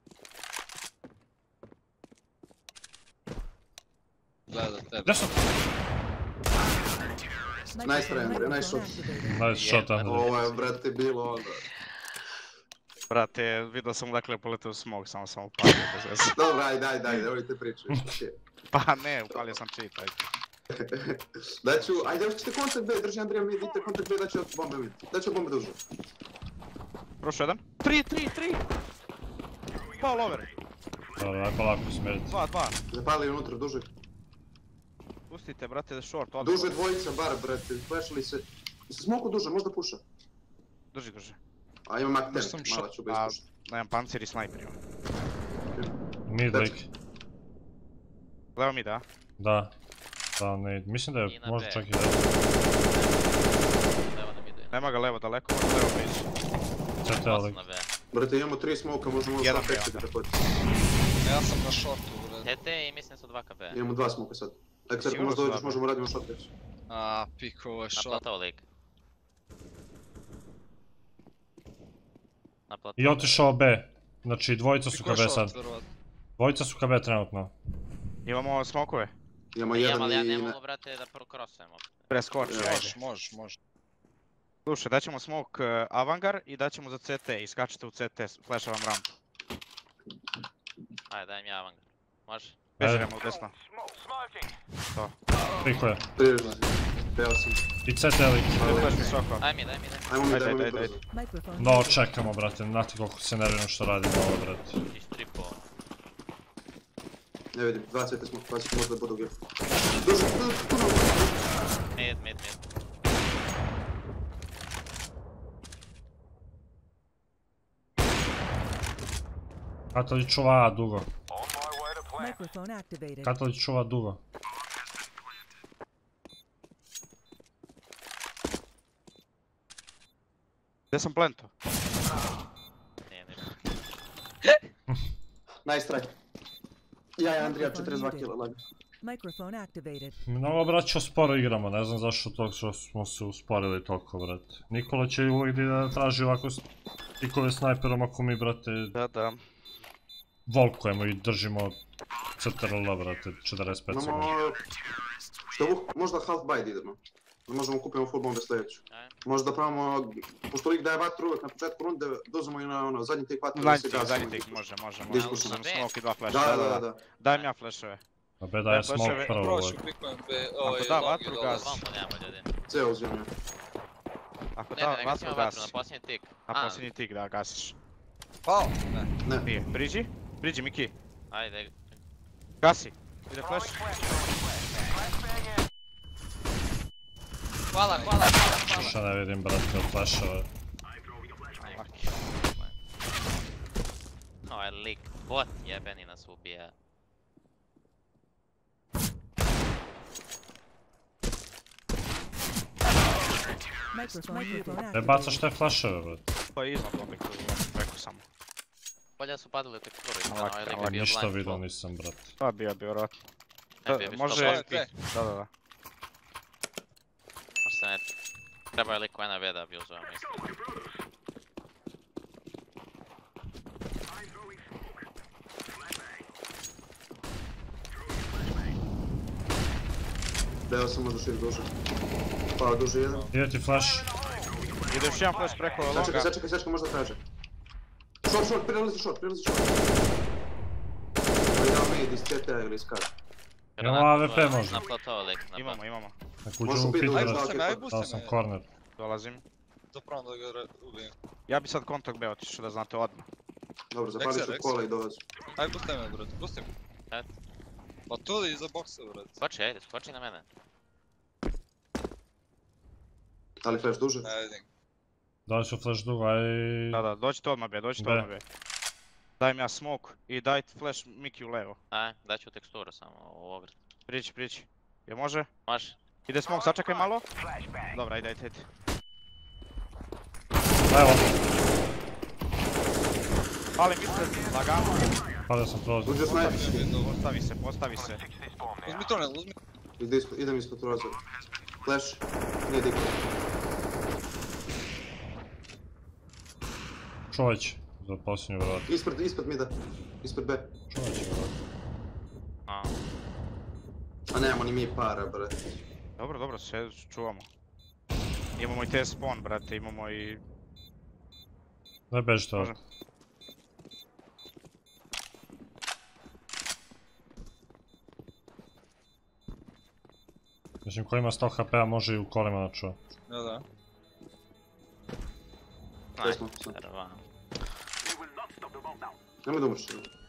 Gleda tebe. Gdje sam? Nice try, Andrej, nice shot. Nice shot, Andrej. Ovo je, brate, bilo onda. Brate, vidio sam dakle poletio u smog, samo sam upalio bez veze. Dobro, ajde, ajde, ajde, ovo te pričaju. Pa ne, upalio sam cheat, ajde. Daću, ajde, još ćete kontakt B, drži Andrija mi, vidite kontakt B, daću bombe mi. Daću bombe duže. Prošao jedan. Tri, tri, tri! Pao lover. Dobro, aj polako smjeriti. Dva, dva. Zapali unutra duže. Pustite, brate, da short, odmah. Duže dvojica, bar, brate, flashali se. Se smoku duže, možda puša. Drži, drži. A imam Mac Možda sam ten, mala ću ga A, ispušati. nemam pancir i sniper imam. Mid lik. Levo mi da. Da. Da, ne, mislim da I je na možda B. čak i da. Levo na midu je. Nema ga levo daleko, može levo prići. C T lik. Na B. Brate, imamo tri smoka, možemo Jedan sva B, pekati onda. također. Ja sam na shortu, bret. T T i mislim su dva K B. Imamo dva smoka sad. Ek sad Sigurno možda su dođeš, dva B. možemo radimo shot već. A, pikovo je Na short. platovo lik. Na platovo. I otišao B. Znači dvojica su Piko ka je B short, sad. vjerovatno. Dvojica su ka B trenutno. Imamo smokove. Imamo Imam, jedan ali ja i... ne ne- mogu, brate, da prokrosujemo. Preskoči, Ja, ajde. Može, može, može. Slušaj, daćemo smoke uh, avangar i daćemo za C T i skačete u C T, flashavam rampu. Ajde, dajem ja avangar. Može? Bežiramo u desno. Pikuje. Priježno. Peo sam. I C T lik. Flash visoko. Aj mi, daj mi, daj. Ajmo mi, Ajde, dajmo mi ajde, brzo. Microphone No, muted. čekamo, brate, znate koliko se nervino što radimo ovo, brate. Ti stripo. Ne vidim, dva C T smoka, dva C T možda budu gdje. Duže, tu, tu, tu. Mid, mid, mid. Katolić čuva A dugo. Microphone activated. Katolić čuva dugo. Gdje sam plento? Nije, nije. Nice try. Ja i Andrija, četrdeset dva kila, lag. Microphone activated. Mnogo, braćo, sporo igramo, ne znam zašto to što smo se usporili toliko, brate. Nikola će uvijek da traži ovako stikove snajperom ako mi, brate, Da, da. volkujemo i držimo C T R L, brate, četrdeset pet sekundi. Imamo... Što bu, možda half buy da idemo. Da možemo kupimo full bombe sljedeću. Ajde. Možda pravimo, pošto lik daje vatru uvijek na početku runde, dozimo i na ono, zadnji tek vatru. Zadnji tik, zadnji tik, može, može, može. Ispušno. Uzmem smoke i dva flasha. Da, da, da, da. Dajem ja flashove. A B daje Ne, smoke flasheve- prvo Proću, uvijek. pikujem B, ovaj, da, long vatru je gas. dolaz. Bombu nemamo, ljudi. Ceo uzimam ja. Ako Ne, da, ne, ne, vatru gasimo vatru, na gasi. posljednji tik. Na A, posljednji tik da gasiš. Pao? Ne. Ne. Nije. Briđi? Briđi, Miki. Ajde, Gasi. Ide flash. hvala, hvala, hvala, hvala. Šta ne vidim, brate, od flashove. Ovaj lik, bot jebeni nas ubija. Microphone muted. Ne bacaš te flashove, brate. Pa je iznad ovih, to znam, preko samo. Bolje su padali u teksturu, Lak, iskreno, ovaj lik lak, je bio Ništa blind vidio full. nisam, brat. Pa bio bi vjerojatno. Ne bi, bi Može... sto Sve, Da, da, da. Možda ne... Treba je lik u N B da bi uzeo, mislim. Deo sam možda širi duže. Pao duže jedan. Ide ti flash. Ide još jedan flash preko longa. Sačekaj, sačekaj, sačekaj, možda traže. Short, short, prilazi short, prilazi short. Ovo je mid iz C T-a ili iz kada. Imamo A W P možda. Na plateau lik, na Imamo, plateau. imamo. Nek Možeš uđu u ubiti pit, ovaj brat. Ajde, ajde, Dao sam corner. Dolazim. Zapravo da ga re- ubijem. Ja bi sad kontakt B otišao da znate odmah. Dobro, zapališ Rex, od kola i dolazi. Ajde, pusti me, brate, pusti me. Ajde. Pa tu li iza boksa, brate. Skoči, ajde, skoči na mene. Ali flash duže? Ne vidim. Dali su flash dugo, aj... Da, da, dođite odmah B, dođite B. odmah B. Daj mi ja smoke i daj flash Miki u levo. Aj, daću teksturu samo u ograd. Priči, priči. Je može? Može? Ide smoke, sačekaj malo. Dobra, ide, ide, ide. Evo, Pali mister, lagano. pada sam prolazio. Duže sniper. Postavi se, postavi se. Uzmi tunel, uzmi. Ide ispod, idem ispod prozora. Flash, nije diklo. Čovjeć, za posljednju vrat. Ispred, ispred mida. Ispred B. Čovjeć, vrat. A, A nemamo ni mi para, brate. Dobro, dobro, sve čuvamo. Imamo i te spawn, brate, imamo i... Ne bežite Može. ovdje. Mislim, ko ima sto H P-a može i u kolima načuva. Da, da. To smo, sad. drva. Nemoj da umreš.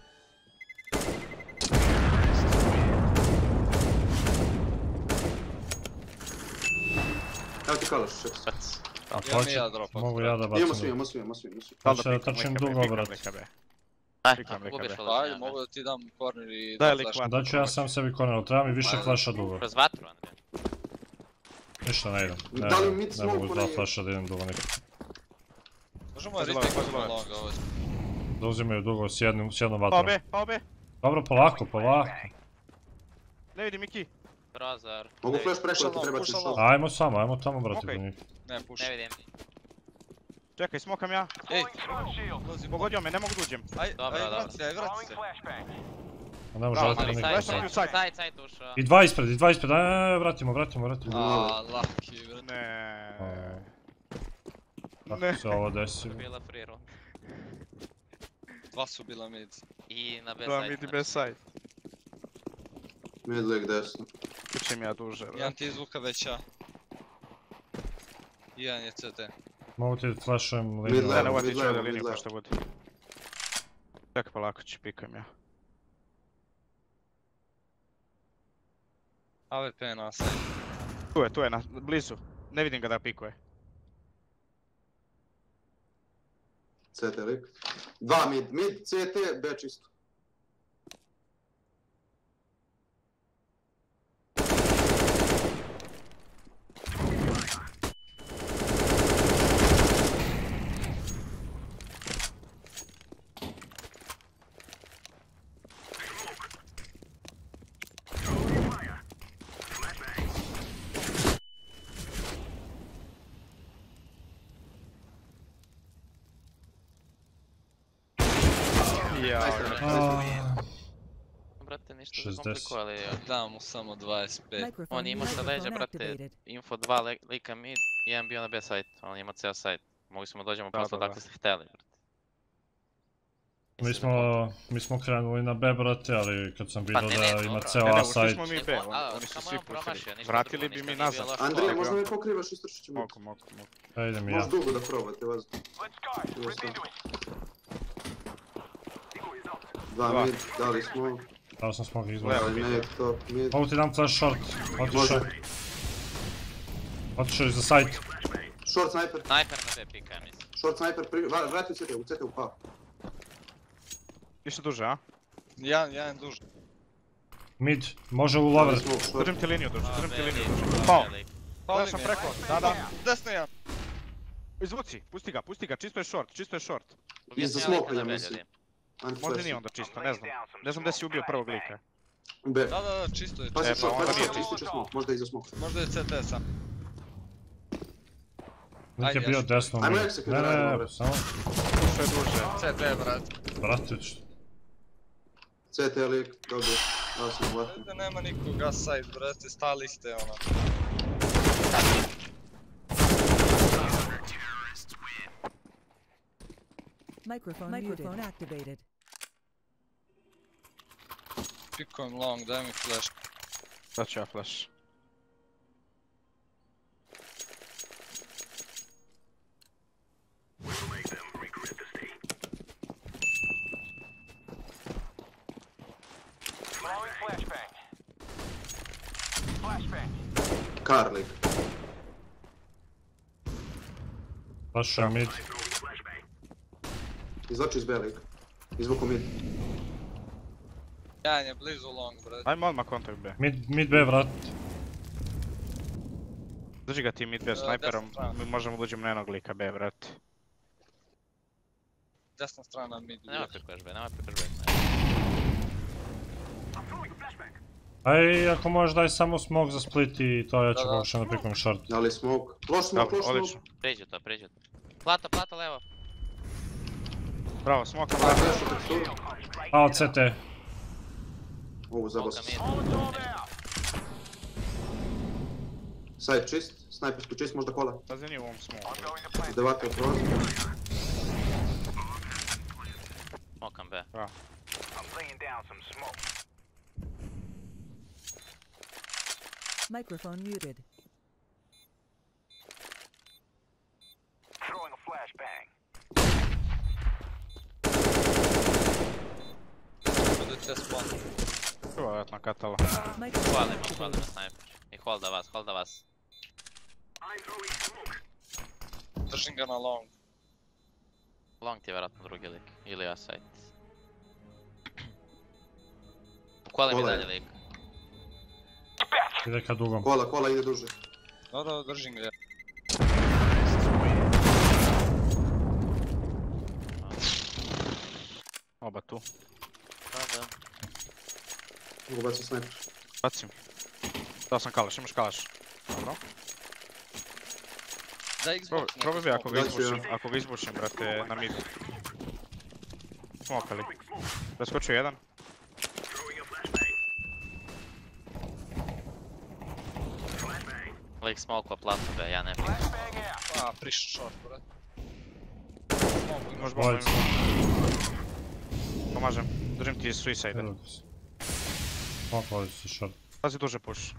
Evo ti kalaš, šeps. Pac. A Ja mi hoće, ja dropat, mogu brate. ja da Imamo bacam. svi, imamo svi, imamo svi, imamo svi. Da, Hoće da da pikam trčim leka B, dugo, pikam brat. leka B. Aj, Pikam ako leka gubiš B. ili Ajde, ne, mogu da ti dam corner i Daj da lik flash. van. Daću ja sam sebi corner, treba mi više Ajde. flasha dugo. Kroz vatru, Andrija. Ništa ne idem. Ne, Da li ne, mid ne smoke mogu dva onaj- flasha da idem dugo nikad. Možemo Pazi retake love, pazi na love. longa ovo. Da uzimaju dugo s jednim, s jednom Pao vatrom. B, pao B. Dobro, polako, polako. Ne vidi Miki. Prozor. Mogu Ne flash preko, Pušalo, ako treba ti pušalo. short. Ajmo samo, ajmo tamo, brate, Okej. do njih. Ne, push. Ne vidim. Čekaj, smokam ja. Ej, ulazi. Pogodio me, ne mogu da uđem. Aj, Dobro, aj, dobro. vrati se, aj, vrati se. A ne može Da, vatra ali niko. flash- Side, side. side, side, side ušao. I dva ispred, i dva ispred, ajde, vratimo, vratimo, vratimo. A, laki, brate. Ne. Kako Ne. se ovo desilo? Bila free roll. Dva su bila mid. I na B Da, side. midi B side. Mid leg desno. Učim ja duže, bro. Jedan ti izvuka već ja. Jedan je C T. Mogu ti flashujem Mid liniju. Da, levo, ne mid uvati ću levo, ovdje mid liniju levo. ko što bude. Čekaj, polako ću pikam ja. A W P na side. Tu je, tu je, na, blizu. Ne vidim ga da pikuje. C T lik. Dva mid, mid, C T, B čisto. Ja, A, Brate, ništa za šezdeset. kompliku, ali Dam mu samo dvadeset pet. Microphone, on je imao sa leđa, microphone brate, activated. info dva li- lika mid, jedan bio na B side, on je imao ceo side. Mogli smo dođemo Da, prosto da, da. odakle ste hteli, brate. Mi Mislim da kontra. smo, mi smo krenuli na B, brate, ali kad sam vidio ne, ne, da ima dobro. ceo Ne, ne, A ušli side, smo mi Ne, B, on- on- a, oni su samo svi on promašio, pustili. ništa Vratili drugo, bi ništa mi nije nazad. bilo loše. Andrija, Mogu, možda ja. me pokrivaš, istrčit ću mid. Mogu, mogu, mogu. ja idem i ja. Možeš dugo da probate, vas. Dva Dva. mid, dali smo. Dao sam smog Levo. izgleda. Dali nek, top, mid. Mogu ti dam flash short, otišao. Može. Otišao je za side. Short sniper, Sniper na B pika, ja mislim. short sniper, pri... vra- vrati u C T, u C T upao. Išta duže, a? Jedan, jedan duž. Mid, može u lover. Dali smo short. Držim ti liniju duže, držim ti A, B liniju lik, duže. A, Pao, B lik. gledao sam preko, da, da. Desno jedan. Izvuci, pusti ga, pusti ga, čisto je short, čisto je short. Ubio Iza sam ja lika smoka, na ja B, mislim. ljudi. Anti Možda flash. nije onda čisto, ne znam. Ne znam gdje si ubio prvog lika. B. Da, da, da, čisto je. Pazi E, pa short, onda pazi nije short, čisto. ističe smoke. Možda je iza smoke. Možda je C T sam. Nik je Ajde, bio ja ću- desno Ajmo mid. execute, Ne, ne, radimo, ne, brate. samo, Što je duže. C T, brat. brate, što- C T lik, dobio. Dao sam vatnu. Ovdje nema nikoga side, brate, stali ste ono. Microphone, Microphone activated. Pikujem long, daj mi flash. Da ću ja flash. Kar lik. Flashujem mid. Izlači iz B lik. Izvuku mid. Jedan je blizu long, brate. Ajmo odmah kontakt B. Mid, mid B, vrat. Drži ga ti mid B E, snajperom, desna strana. mi možemo da uđemo na jednog lika B, brate. Desna strana mid. Nemoj pikuješ B, nemoj pikuješ B. Aj, ako možeš daj samo smoke za split i to ja ću Da, da. pokušam da pikujem short. Dali smoke. Loš smoke, Dobro, loš smoke. odlično. Pređi to, pređi to. Plato, plato, levo. Bravo, smoke Pa, na B. flash u teksturu. A, od C T. Ovo zabao Smoka sam. mid. Side čist, snajperski čist, možda kola. Pazi nije u ovom smoke. Devaka je prolaz. Smokam B. Microphone muted. Bude C spawn. Vjerojatno katala. Microphone Hvalim, hvalim activated. na sniper. I holda vas, holda vas. Držim ga na long. Long ti je vjerojatno drugi lik. Ili ja side. Kolim mi Kola je. dalje lik. Ide ka dugom. Kola, kola ide duže. Da, da, držim ga. Oba tu. Da, da. Mogu baciti snajper. Bacim. Dao sam kalaš, imaš kalaš. Dobro. Da, Xbox. Probaj, neki probaj bi ako ga Da ću ja. izbušim, ako ga izbušim, brate, na mid. Smokali. Preskočio jedan. Lik smokova plato B, ja ne pikujem. A, prišao short, brate. Možeš Bojica. bomba. Pomažem. Držim ti suicide. Evo ga se. Smoke vodi se short. Pazi duže push.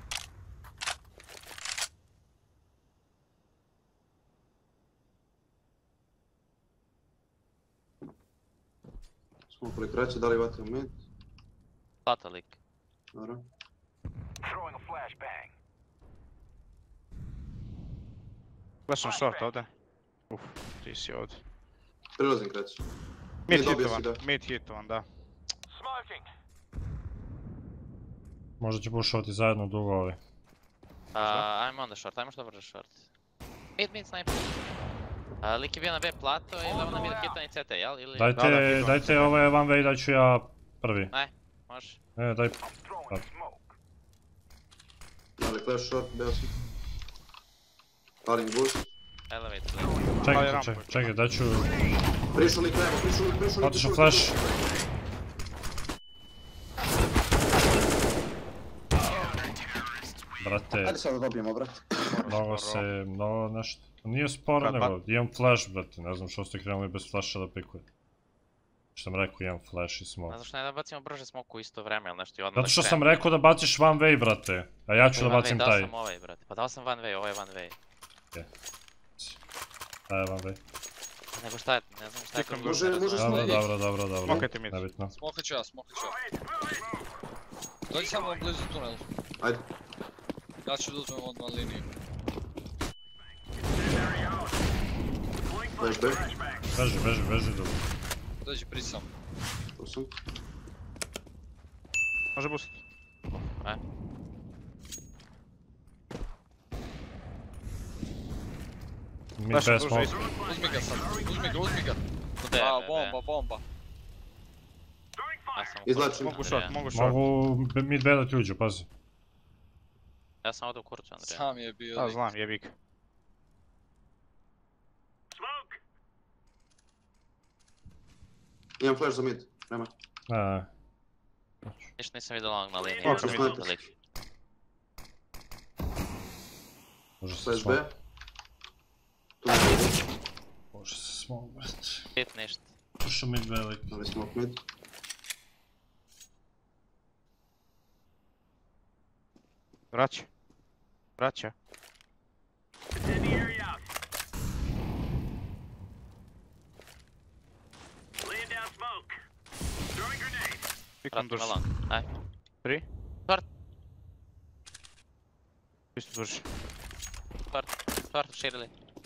Smoke lik kraće, da li vate u mid? Plato lik. Dobro. Flasham short ovdje. Uf, ti si ovdje. Prilazim kraće. Mid Ne, dobio si hitovan, ga. mid hitovan, da. Možda će pušovati zajedno dugo ovi. A, ajmo onda short, ajmo što brže short. Mid, mid, sniper. A, lik je bio na B plato i levo na mid hitan i C T, jel? Ili... Dajte, Da, da, hitovan. dajte ove one way da ću ja prvi. Ne, može. Ne, daj. Dali flash short, beo sam. Palim boost. Elevate lik. Ali Čekajte, rampu. čekaj, čekaj, da ću... Prišao lik levo, prišao lik, prišao lik. Otišao prišao lik, flash. Brate, Ajde sad da dobijemo, brate. mnogo se, mnogo nešto. Nije sporo Kad nego, imam flash, brate, ne znam što ste krenuli bez flasha da pikuje. Što sam rekao, imam flash i Ne smoke. znam što ne da bacimo brže smoku u isto vreme ili nešto i odmah Zato da što sam krenemo. rekao da baciš one way, brate, a ja ću da One way, bacim dao taj. sam ovaj, brate. Pa dao sam one way, ovo je one way. Taj je one way. Nego šta je, ne znam šta je Stikam to. može- ne znam. može Dobro, Smoke. dobro, dobro, dobro. Smokajte mid. Nebitno. Smokat ću ja, smokat ću ja. Dođi samo blizu tunelu. Ajde. Ja ću da uzmem odmah liniju. Flash B. Beži, beži, beži dobro. Dođi prisam. Tu sam. Može boost. E, Mid Flash B duže smoke. ispred. Uzmi ga sad, uzmi ga, uzmi ga. B, A, B, B. bomba, bomba. Ja sam u Izvlačim. kurcu, Mogu short, Andrija. mogu short. Mogu b- mid B da ti uđu, pazi. Ja sam ovdje u kurcu, Andrija. Sam je bio Da, lik. znam, jebik. Imam flash za mid. Nema. Ne, ne. Ništa nisam vidio long na liniji. Ok, nisam mid. vidio lik. Može se Flash smog. B. Tu je. Može se smog, brat. Hit ništa. Puša mid B lik. Novi smoke mid. Vraća. Vraća. Pikam Vratim duž. na long. Aj. Tri. Short. Isto duž. Short. Short širili.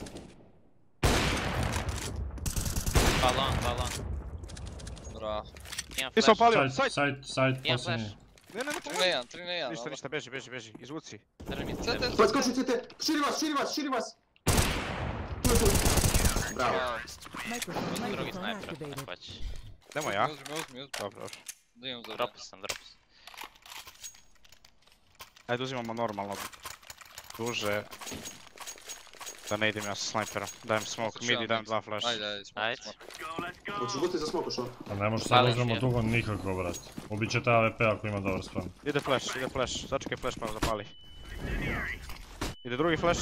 Dva long, dva long. Bravo. Imam Ti sam flash. opalio, Side, side! side, side, Imam posljednji. flash. Ne, ne, ne, tri na jedan, tri na jedan. Ništa, ono. ništa, beži, beži, beži, izvuci. Drži mi C se. T, Pa skoči C T. Širi vas, širi vas, širi vas. Tu je tu. Bravo. Bravo. Microphone, Drugi microphone sniper. activated. Ako hoće. Idemo ja. Uzmi, uzmi, uzmi. Dobro, dobro. Da imam za Dropu sam, dropu sam. Ajde uzimamo normalno. Duže. Da ne idem ja sa snajperom. Dajem smoke mid i dajem dva flash. Ajde, ajde, smoke, Ajde. smoke. Hoćeš buti za smoke šo? A ne može sad Pališ uzmemo je. dugo nikako, brat. Ubit će te A W P ako ima dobar spawn. Ide flash, ide flash. Sačekaj flash pa zapali. Ide drugi flash.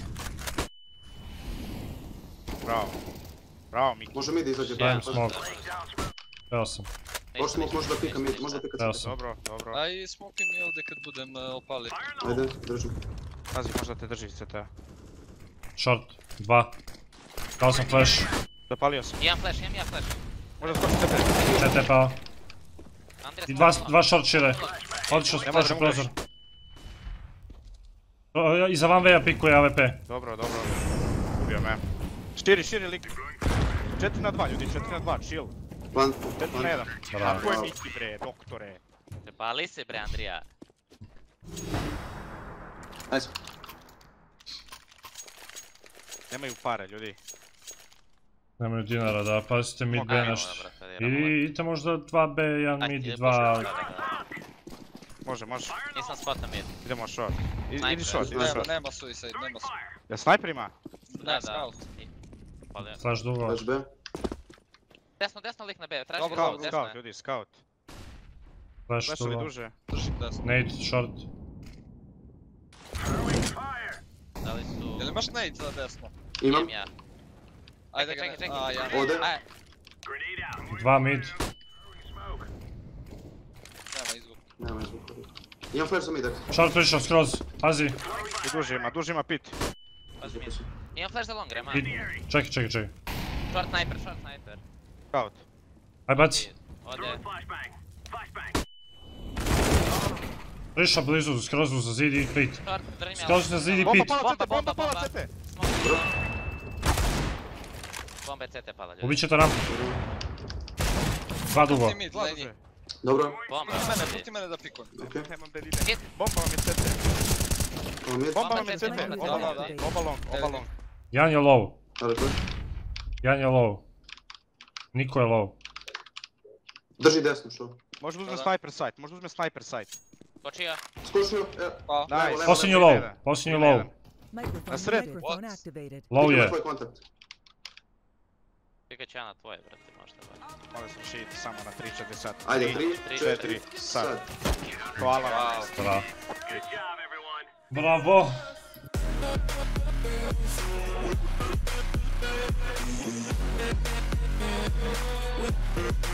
Bravo. Bravo Miki. Može mid izađe. Dajem Pa- smoke. Evo sam. Može smoke, može da pika mid, može da pika Evo C T. sam. Dobro, dobro. A i smoke mi ovdje kad budem uh, opalio. Ajde, držim. Pazi, možda te drži C T. Short, dva. Dao sam flash. Zapalio sam. Imam flash, imam ja flash. Možda skoči C T. C T pao. Andrija, I dva, smoke dva short šire. Odlično Ne može, flash ne u možeš. prozor. O, Iza van veja pikuje A W P. Dobro, dobro. Ubio me. Širi, širi lik. četiri na dva ljudi, četiri na dva, chill. Plan, četiri na jedan. Bravo. Tako je Miki bre, doktore. Pali se bre, Andrija. Nice. Nemaju pare ljudi. Nemaju dinara da pazite mid B Ajmo, nešto. brate, diramo. I idite možda dva B, jedan Ajde, mid i ide, dva... pušaj, da, da, da. Može, može. Nisam spota mid. Idemo short. I, Sniper. idi short, idi Nema, short. nema suicide, nema suicide. Ja sniper ima? Da, Ne, da. scout. I- Palio. Flash dugo. Flash B. Desno, desno lik na B, traži Dobro, ga Scout, desno scout, je. ljudi, scout. Flash Flashovi dugo. duže. Držim desno. Nade, short. Da li su... Jel imaš nade za desno? Imam. Imam ja. Ajde ga Čekaj, ne... čekaj, A, čekaj. ja. Ode. Aj, Dva mid. Nema izvuk. Nema izvuka. Imam flash za mid, dakle. Short prišao skroz. Pazi. I duže ima, duže ima pit. pazi mid. Imam flash za long, Rema. I... Čekaj, čekaj, čekaj. Short sniper, short sniper. Scout. Aj baci. Ode. Prišao blizu, skroz za zid i pit. Short, držim ja. Skroz na zid i Bomba pit. pala C T, Bomba, bomba pala bomba. C T. Smoke. Bomba je C T pala, ljudi. Ubit će to rampu. Dva dugo. Pusti mid, Dva Lenny. duže. Dobro. Bomba, Pusti mene, ljudi. pusti mene da pikujem. Okej. Nemam da ide. Hit. Bomba vam je C T. Ovo mid. Bomba vam Bomba je C C T, T. bomba Oba C T. long, oba long, oba long. Jedan je low. Ali to. Jedan je low. Niko je low. Drži desno, što? Može uzme Da, da. sniper site, može uzme sniper site. Skočio. Skočio, e. Pa, Levo, Nice. levo, Posljednji levo. low. Posljednji low. Microphone, Na sred. microphone What? activated. Low Vidim je. tvoj kontakt. Pikaću ja na tvoje, brate, možda ba. Moram se rešiti samo na tri četiri sat. Ajde, Tri, tri, četiri, četiri, sad. sad. Hvala vam. wow. Bravo. Bravo.